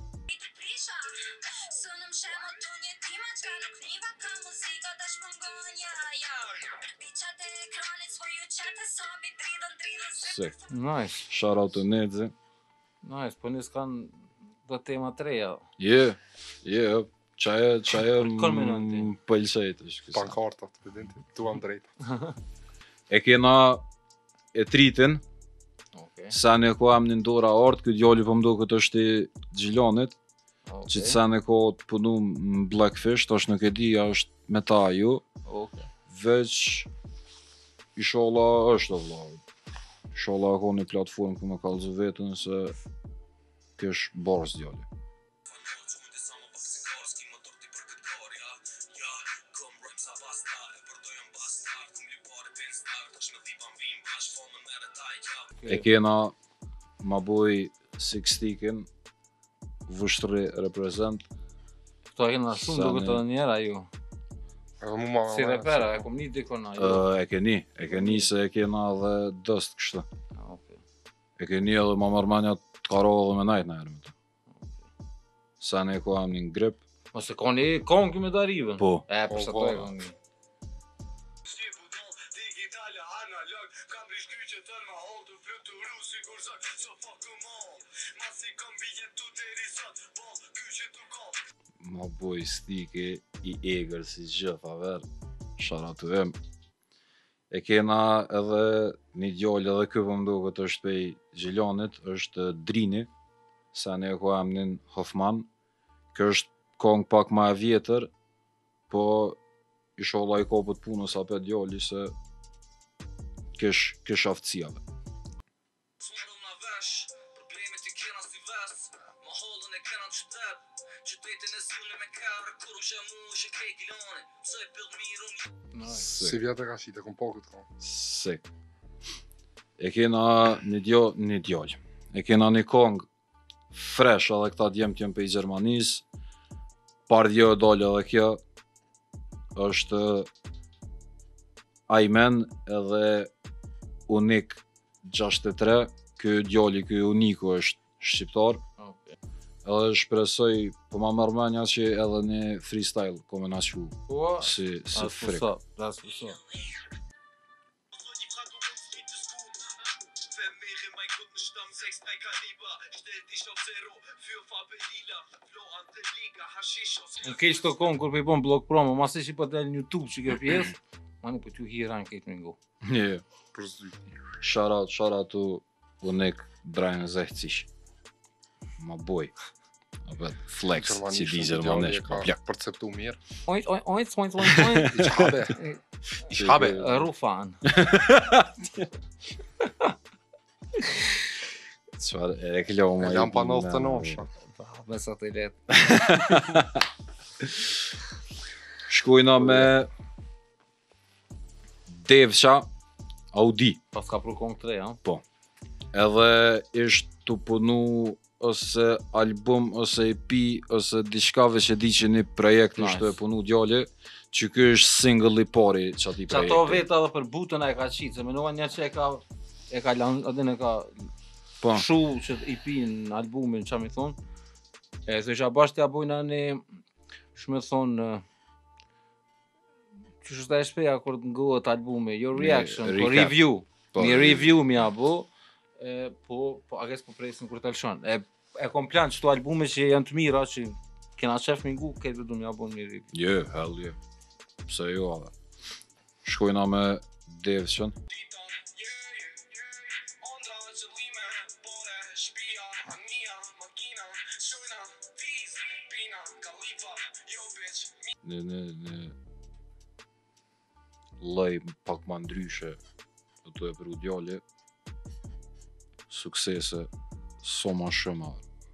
Sick. Nice, Shout out to Nedzi. nice, po njës kanë do tema treja. Je, je, qaje, qaje Kërë menon ti? më pëlqejt është kësa. Pankartat, vedinti, tuam drejta. E kena e tritin, Okej, sa në ko emnin Dora Art, këtë djalli po mdo këtë është i Gjilonit, që okej, të sa në ko të punu në Blackfish, tash nuk e di, a është me ta ju, okej. veç isholla është o vla. Isholla ka një platformë ku me kallëzu vetën se kësh bars djalli. E kena ma boj Six Stickin, vështri reprezent, Këto e kena shumë Sa duke të ne- njera ju. Edhe mu ma... Si repera, e kom një dikona ju. uh, e keni, e keni se e kena dhe dëst kështë. Okej. E keni edhe ma marmanja të karo edhe me najt në herë me të. Sa ne ko am një grip, Ose koni kong me darivën. po, E, Po, për sa po. to e kongi. ma boj stike i egrë si gjitha ver, shara të em. E kena edhe një djallë edhe kjo pëmdo këtë është pej Gjilonit, është Drini, sa ne ko emnin Hoffman, kjo është kong pak ma e vjetër, po inshallah i kopët punës apo djali se kish kish aftësiave. Si vjetë ka shite, kom pakët ka. Sik. E kena një djo, një djallë. E kena një kong fresh edhe këta djemë t'jem për i Gjermanis. Par djo e dollë edhe kjo është Aymen edhe Unik gjashtëdhjetë e tre. Ky djali, ky Uniku është shqiptar. Edhe shpresoj, po ma mërë menja që edhe një freestyle ko me nashu si, si frik. That's what's up. Në keq të konë kur për i bon blog promo, mas e që për del në YouTube që kjo pjesë, ma nuk për t'ju hira në keq me ngo. Yeah. Shout out, shout out to Unik Brian Zehcish. Ma boj. Abet flex që di Gjermanesh, pa plak. Perceptu mirë. Ojt, ojt, ojt, ojt, ojt, ojt. Ich habe. Ich habe. Rufan. Çfarë e reklamo Jam pa nëllë të nosha. Besa të letë. Shkojna me Devsha Audi. Pas ka pru kong tre, ha? Po. Edhe ishtë të punu ose album, ose E P, ose diçka veç e di që një projekt Nice. ishte e punu djali, që ky është single i pari që ati Që ato projekti. veta edhe për butën e ka qitë, se menova një që e ka, e ka lan, adin e ka Po. shu që E P në albumin, që mi thonë, e se isha bashkë t'ja bojna një, që me thonë, që shështë e shpeja kur të ngohet albumi, your Një reaction, po recap. review, Po, një review mi a bo, e, po, po, ages po presin kur të lëshon, e, e kom plan që to albume që janë të mira, që kena qef mi ngu, këtë du mi a bo një review. Je, hell je. Pse jo adhe. Shkojna me Devshën. Në, në, në lloj pak ma ndryshe ato e për u djali suksese so ma shumë.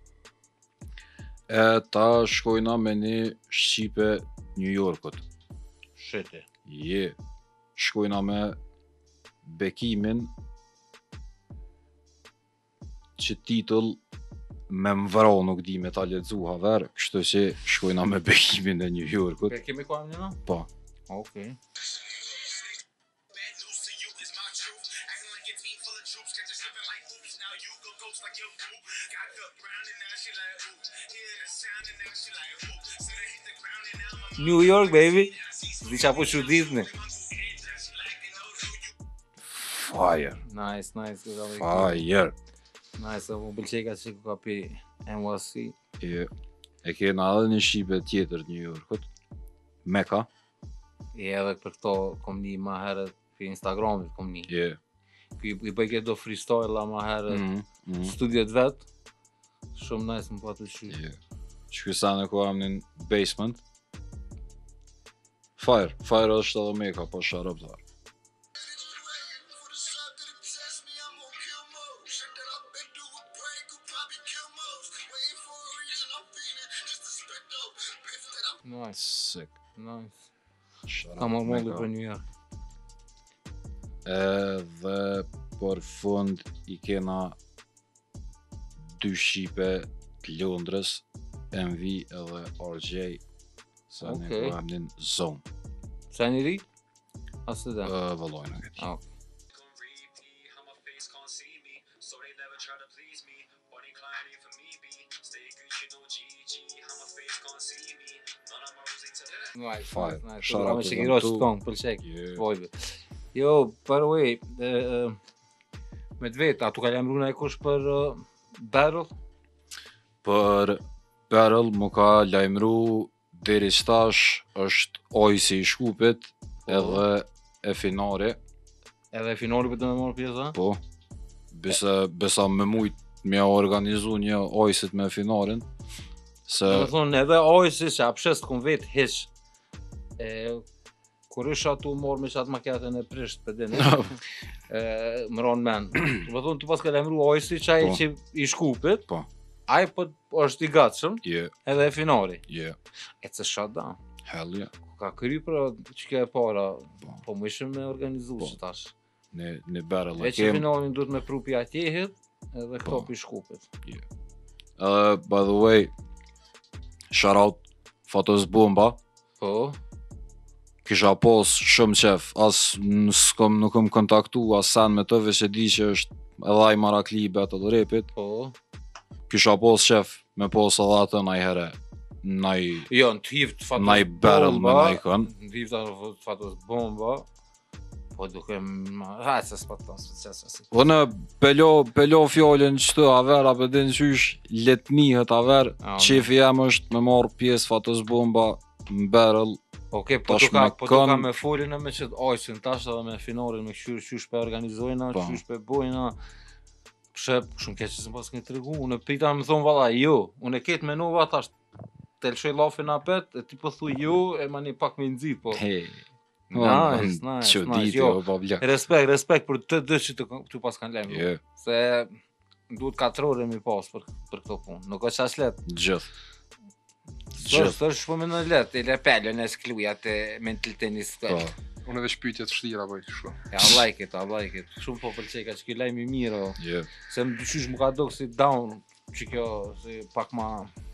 E ta shkojna me një shqipe New Yorkut. Shete. Je, shkojna me Bekimin që titull me mvro nuk di me ta lexu haver, kështu që shkojna me Bekimin e New Yorkut. Ke kemi kohë një në? Po. Okej. New York, baby. Di qa po që ditni. Fire, Nice, nice. fire. Nice, më pëlqej që ka pi N Y C. E, e kena edhe një shqipe tjetër New Yorkut. Meka. E edhe për këto kom një ma herët për Instagramit kom një. Je. Ky i bëj këtë do freestyle la ma herët Mhm. mhm. studiet vet. Shumë nice më patu që. Je. Që kësa në ku am në basement. Fire, fire është edhe Meka, po sharop dhar. Nice, Sick. nice. Sharop Ka më molli Meka. për New York. Edhe për fund i kena dy shqipe të Londrës, M V edhe R J, sa ne Okej. ku am në zone. Sa një ri? Asë dhe? Uh, Vëlloj nuk e di. Ah, nice, Fire. nice, nice. Shout Shout out out to to them Girosh too. Kong, pëlqej. Yeah. Vojve. Jo, by the way, e, e, me të vetë, a tu ka lemru në e kush për uh, battle? Për Battle më ka lajmëru deri stash është Ojsi i Shkupit edhe e finare, Edhe finali për të me morë pjesa? po besa, besa me mujt me organizu një Ojsit me finarin, Se Do të thonë edhe ojsi që apshes t'kom vetë hiq. E, kur isha tu morë me qatë makjatën e prisht për dini, e, më ronë men. Do të thonë tu pas ka lemru ojsi që ai Po. që i shkupit, Po. ai po është i gatshëm, je, edhe e finori. je, E të shut down. hell yeah. Ka kry pra që kjo e para, Po. po më ishëm me organizu Po. që tash. Në në battle E e që kem. finorin duhet me prupi atjehit, edhe këto Po. pi shkupit. Uh, by the way, shout out Fatos Bomba. Po, Kisha pos shumë qef, as s'kom nuk kom kontaktu, as sen me të veç e di që është edhe ai marakli i battle rapit. po. Kisha pos qef me pos edhe atë naj here, naj, Jo, në t'hift fatos naj battle me bomba, naj kën. në t'hift fatos bomba, po duke më... Ha, se s'paton, se se se. Unë pelo, pelo fjallin qëtë aver, apo din qysh letnihet aver, Ah, qefi jam është me marrë pjesë Fatos Bomba në battle. Okej, po Tash duka, me po duka kën- me folin e me qëtë ojsin tash edhe me finorin, me qysh, qysh pe organizojna, Po. qysh pe bojna. Pse, shumë keq që s'm pas këni të regu, unë e pita më thonë valla, jo, unë e ketë menova tash, të lëshoj lafin apet, e ti po thuj jo, e ma një pak me nëzit, po. Hey, Nice, nice, që nice, ditë, jo. o pa vlek. Respekt, respekt për të dy që të, të pas kanë lemru. Je, Se duhet katër orë mi pas për, për këto punë. Nuk është as let. gjithë. Së është është shumë në let, e le pello në skluja të mentalitetin i Po, stë. Unë edhe shpytje të shtira bëj kështu. Ja, I like it, I like it. Shumë po pëlqej ka që kjo lajmi mirë, o. je. Se më dyqysh më ka do si down, që kjo, si pak ma...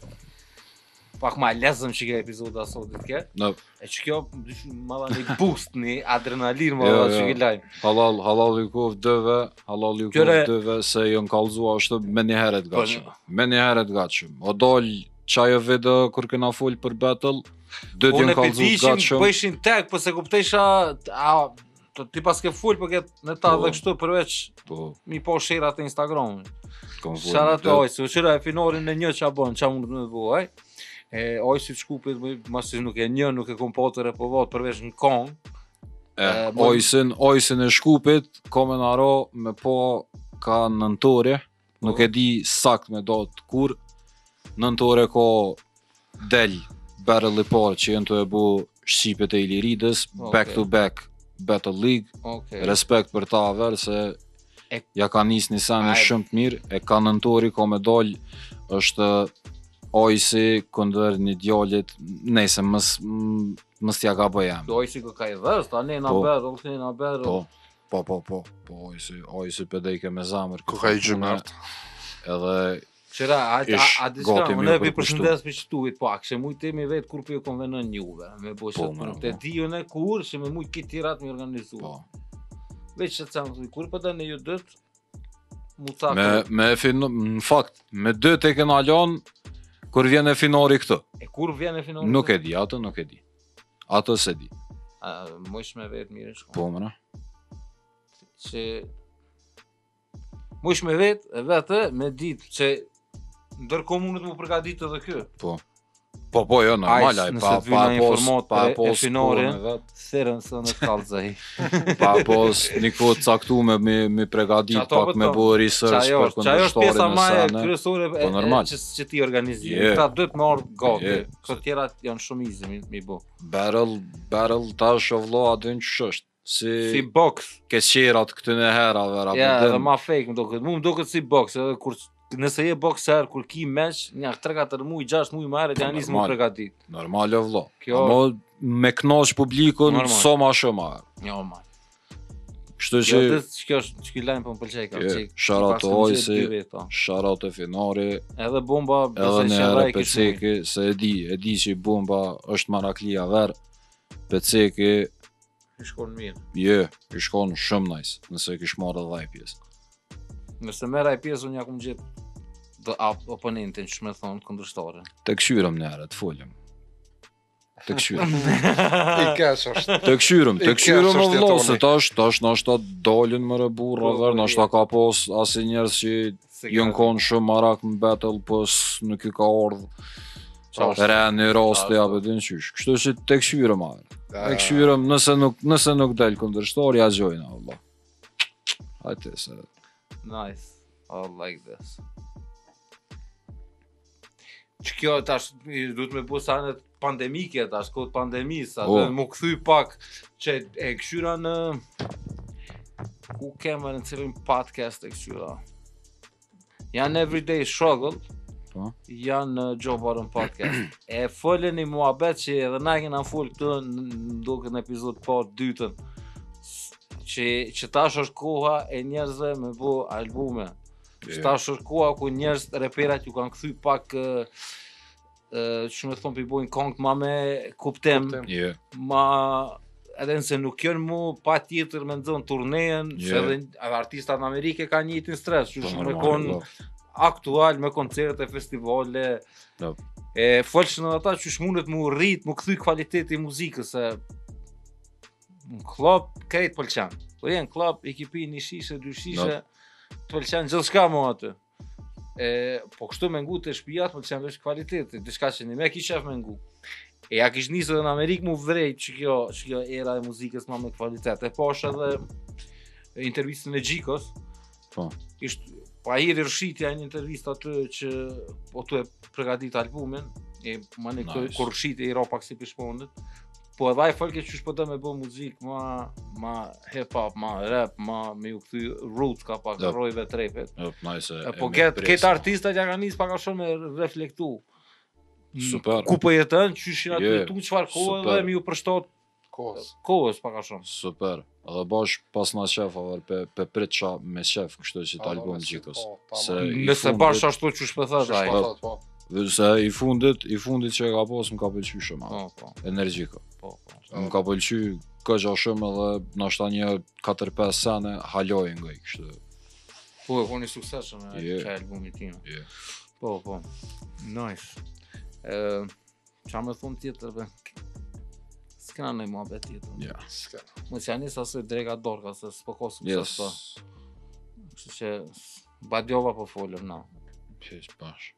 Pak ma lezëm që kjo epizoda sotit ke. Në E që kjo më dyqysh më dha një boost, një adrenalin më Jo, dha jo. që kjo lajmë. halal, halal i kov dëve, halal i kov Qëre- dëve se jën kallzua është me një heret Po, gatshëm. Me një heret gatshëm. O dol qajo video kur kena full për battle, dy Unë t'jën e kallzu pëdishim gatshëm. bëjshin tag, po se kuptesha, a, të ti pas ke full për këtë në ta Po. dhe kështu përveç Po, mi po sherat e Instagramit. kom full. Shara të ojsi, u qëra e finorin në një qa bon, qa mund të me bo, aj? E ojsi të shkupit, mas që nuk e një, nuk e kom patër e po vatë përveç në kong. E, e, mo- ojsin, ojsin e shkupit, kome në aro me po ka nëntore, nuk Po. e di sakt me do të kur, nëntore ka del battle i parë që jenë të e bu Shqipet e Iliridës, Ok. back to back Battle League, Okay. respekt për ta aver se E- ja ka nis një seni Ai- shumë të mirë, e ka nëntori ka me dol, është ojsi kundër një djallit, nejse mës m- mës t'ja ka bëj jam. Ojsi kë ka i dhes, ta ne na Po. berë, o këti na berë. Po, po, po, po, po, ojsi, ojsi pëdejke me zamër. Ku ka i gjymërt. Edhe, Qëra, a, a, Ish a, diçka, gati unë mirë e pi për përshëndes për qëtuit, po, a kështë mujtë mi vetë kur për ju konvenën juve, me bo Po, që më, punë, po. të di ju në kur, që me mujtë këtë tirat mi organizu. po, Veç që të camë të kur për të në ju dëtë, mu ca me, kërë- me fino, në fakt, me dy të kena lanë, kur vjen e finori këtë. E kur vjen e finori? Nuk e di, atë nuk e di. Atë se di. A, Mojsh me vetë mirë shko. Po, mëna. Që... Mojsh me vetë, e vetë, me ditë që ndër komunët mu përgaditë edhe kjo. Po. Po, po, jo, normal, Ajs, aj, nëse pa, të pa vyna pos, informat pa e- e pos finore. punën e vet. Therën së në kalzaj. Pa pos një kohë caktume me mi pregadit Qa to pak po me to? bu research Qajo për është, qajo është pjesa kundërshtarin e ma e sene. kryesore e, Po, normal. e, që, që ti organizim. Je. Këta dhëtë me orë gati. Je. Këto tjera janë shumë easy mi, mi bo. Battle, battle tash o vlo aty në që është. Si, Si box. ke qerat këtë në hera vera. Ja, po edhe dem- ma fake më do këtë. Mu më do këtë si box. Edhe kur, nëse je boxer, kur ki mesh, një tre katër muj, gjashtë muj më herët Po, janë nisë më normal. pregadit. Normal o vlo. Kjo- Amo me knoq publikun, Normal. so ma shumë arë. Jo, man. Kështu Kjo që, dhe kjo është, që kjo lajmë për më pëlqej ka. Je, që- shout out që to pas Ojsi. kanë gjetë dy veta. sharat e finari, Edhe bomba, edhe besoj në që herë raj kish muj. peceki, se e di, e di që bomba është maraklia ver, peceki, I shkon mirë. je, i shkon shumë nice, nëse kish marrë edhe ai pjesë. Nëse merr ai pjesë unë ja kum gjetë do ap- oponentin që me thonë kundërshtarin. Të këshyrëm në herë, të folëm. Të këshyrëm. I kesh është. Të këshyrëm, të I këshyrëm kesh më është vëllo, jetoni. se tash, tash nashta dolin më rë burra Po, ver, po, nashta je. ka pos asi njerës që Se jënë ka- konë shumë marak në battle, po s- nuk i ka ardhë Qa është? re në raste Qa ja është? për din qysh. Kështu që të këshyrëm arë. Ah. Të këshyrëm, nëse nuk, nëse nuk del kundërshtar, ja gjojna, Allah. Hajte se... Nice. I like this. që kjo tash duhet me bu sa në pandemike tash, kohët pandemisë, Oh. atë më kthy pak që e këshyra në ku kemë në cilin podcast e këshyra. Janë Everyday Struggle, Po. janë uh, Joe Budden podcast. E folën i muhabet që edhe na kena fol këtu në duke në epizod par dytën. Që që tash është koha e njerëzve me bu albume. Që tash është koha ku njerëz reperat ju kanë kthy pak uh, uh, që me thonë pi bojnë këngë ma me kuptim, Kuptim. Yeah. ma edhe nëse nuk janë mu pa tjetër me nxon turneen, se Yeah. edhe edhe artistat në Amerikë kanë njëjtin stres, që Po, shumë me normal, kon po. aktual me koncerte, festivale. Po. E folshin edhe ata që mundet mu rrit, mu kthy kvaliteti i muzikës, se në klub krejt pëlqen. Po jenë klub, i kipi një shishe, dy shishe, të pëlqen gjithçka mu aty. E, po kështu me ngu të shtëpia të pëlqen veç kvaliteti, diçka që një me ki shef me ngu. E ja kish nisë edhe në Amerikë mu vrejt që kjo, që kjo era e muzikës ma me kvalitet. E po është edhe intervistën e Gjikos, Po. ishtë pa hiri rëshitja një intervist aty që po tu e pregadit albumin, e ma në Nice. kur rëshitja i ra pak si pishpondit, po edhe ai folke që shpo të me bo muzik ma, ma hip-hop, ma rap, ma me ju këthy roots ka pak, Yep. rojve trepet. Yep, nice. E po ketë ket artistat ja kanë nisë pak a shumë me reflektu. Mm, Super. Ku po jetën, që ishin aty Yeah, tu çfarë kohë super. dhe mi ju përshtot Kohës. kohës pak a shumë. Super. Edhe bash pas na shef, edhe pe, pe prit qa me shef, kështu që të Po, album po, Gjikos. po, po, Se po. i Nëse fundit- bash ashtu që shpë thot ai. Po, po. Se i fundit, i fundit që e ka pas më ka pëlqy shumë. Po, po, Energjiko. po, po. Më ka pëlqy këgja shumë edhe nashta një katër pesë sene halojnë nga i kështu. Po, e po një sukseshëm e Yeah. që albumi tim. Yeah. Po, po. Nice. Ë, çfarë më thon tjetër be? S'kena ndonjë muhabet tjetër. Yeah. S'ka. Mos janë sa se drega dorka se s'po ka sukses Yes. po. Kështu që badjova po folëm na. Pjesh bash.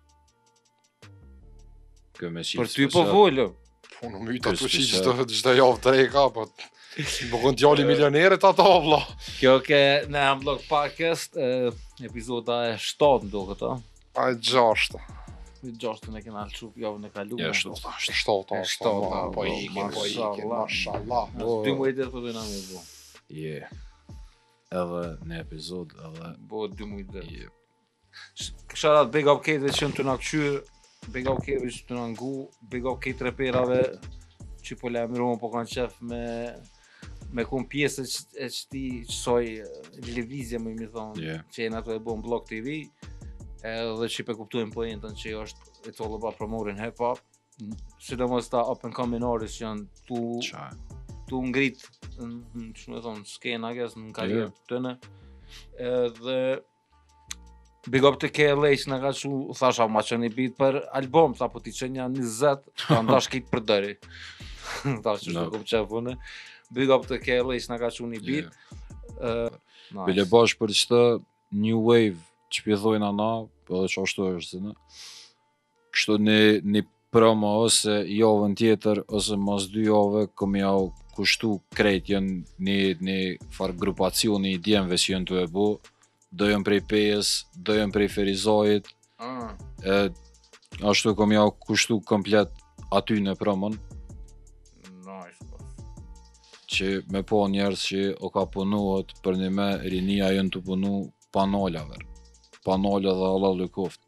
Kjo me qitë Për ty po folëm. Po në myta Ky të që special. çdo çdo javë drejka, po më kon djali milionerit ato vlla. Kjo ke në Unblock Podcast, e, epizoda e shtatë duket ë. Ai gjashta. Në gjashtën e kena alçu javën e kaluar. Ja, shtu thashtë. Shtota, E shtota, po po, ikin, po ikin, mashallah. mashallah. As dy muaj det po do na më bë. Yeah. Edhe në epizod, edhe... Po dy muaj det. Yeah. Shout out big up Kate që të na këshyr, big up Kate që të na ngu, big up Kate reperave që po lajmëruan po kanë qef me me kun pjesë që- e çti çoj lëvizje më mi thon, Yeah. që janë ato e bën Block T V, edhe që pe kuptojnë pointën që është it's all about promoting hip hop. Sidomos ta up and coming artists që janë tu Qa. tu ngrit, në që me thonë, skena, I guess, në karierë tëne. Edhe big up të K L A që në ka që thasha ma që një bit për album, tha po ti që një njëzet, ta ndash kitë për dëri. Thash që shtu No. kom qefune. Big up të K L A që në ka që një bit. Yeah. Uh, Bile bash për qëtë New Wave që pjedhojnë ana, edhe që ashtu është zënë. Kështu një, një promo ose javën tjetër, ose mas dy jave, kom jau kushtu krejt janë një, një farë grupacioni i djemve që janë të e bu, do janë prej Pejes, do janë prej Ferizajit, ah, e ashtu kom jau kushtu komplet aty në promon, nice, po. që me po njerës që o ka punuat për një me rinia jënë të punu panolaver. Panola dhe Allah lukoft.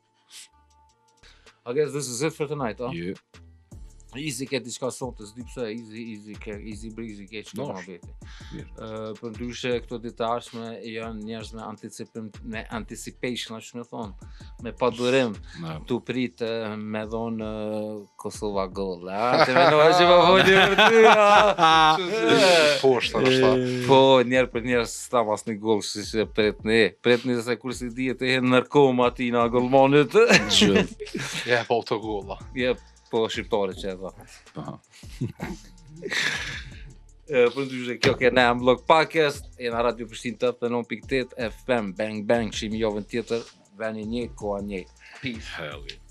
I guess this is it for tonight, ah? Yeah. Easy ke diçka sonte, s'di pse, easy, easy ke, easy breezy ke që të Nosh. ma beti. Mirë. Uh, për ndryshe këto ditë të ardhshme janë njerëz me anticipim, me anticipation, ashtu me thonë, me padurim, Ne. tu prit uh, me dhonë uh, Kosova gol, a? Të menoj që po foli për ty, a? Poshta është. Po, njerë për njerë s'ta mas një gol, që që pretni, pretni se kur si dihet e jenë nërkom ati na golmanit. Gjë. Ja, po të golla. Je, po shqiptare që e dha. Aha. E, për ndryshe kjo ke në Unblock Podcast, e në Radio Prishtinë tetëdhjetë e nëntë pikë tetë F M, bang bang, shimi javën tjetër, veni një, koha një. Peace. Hell yeah.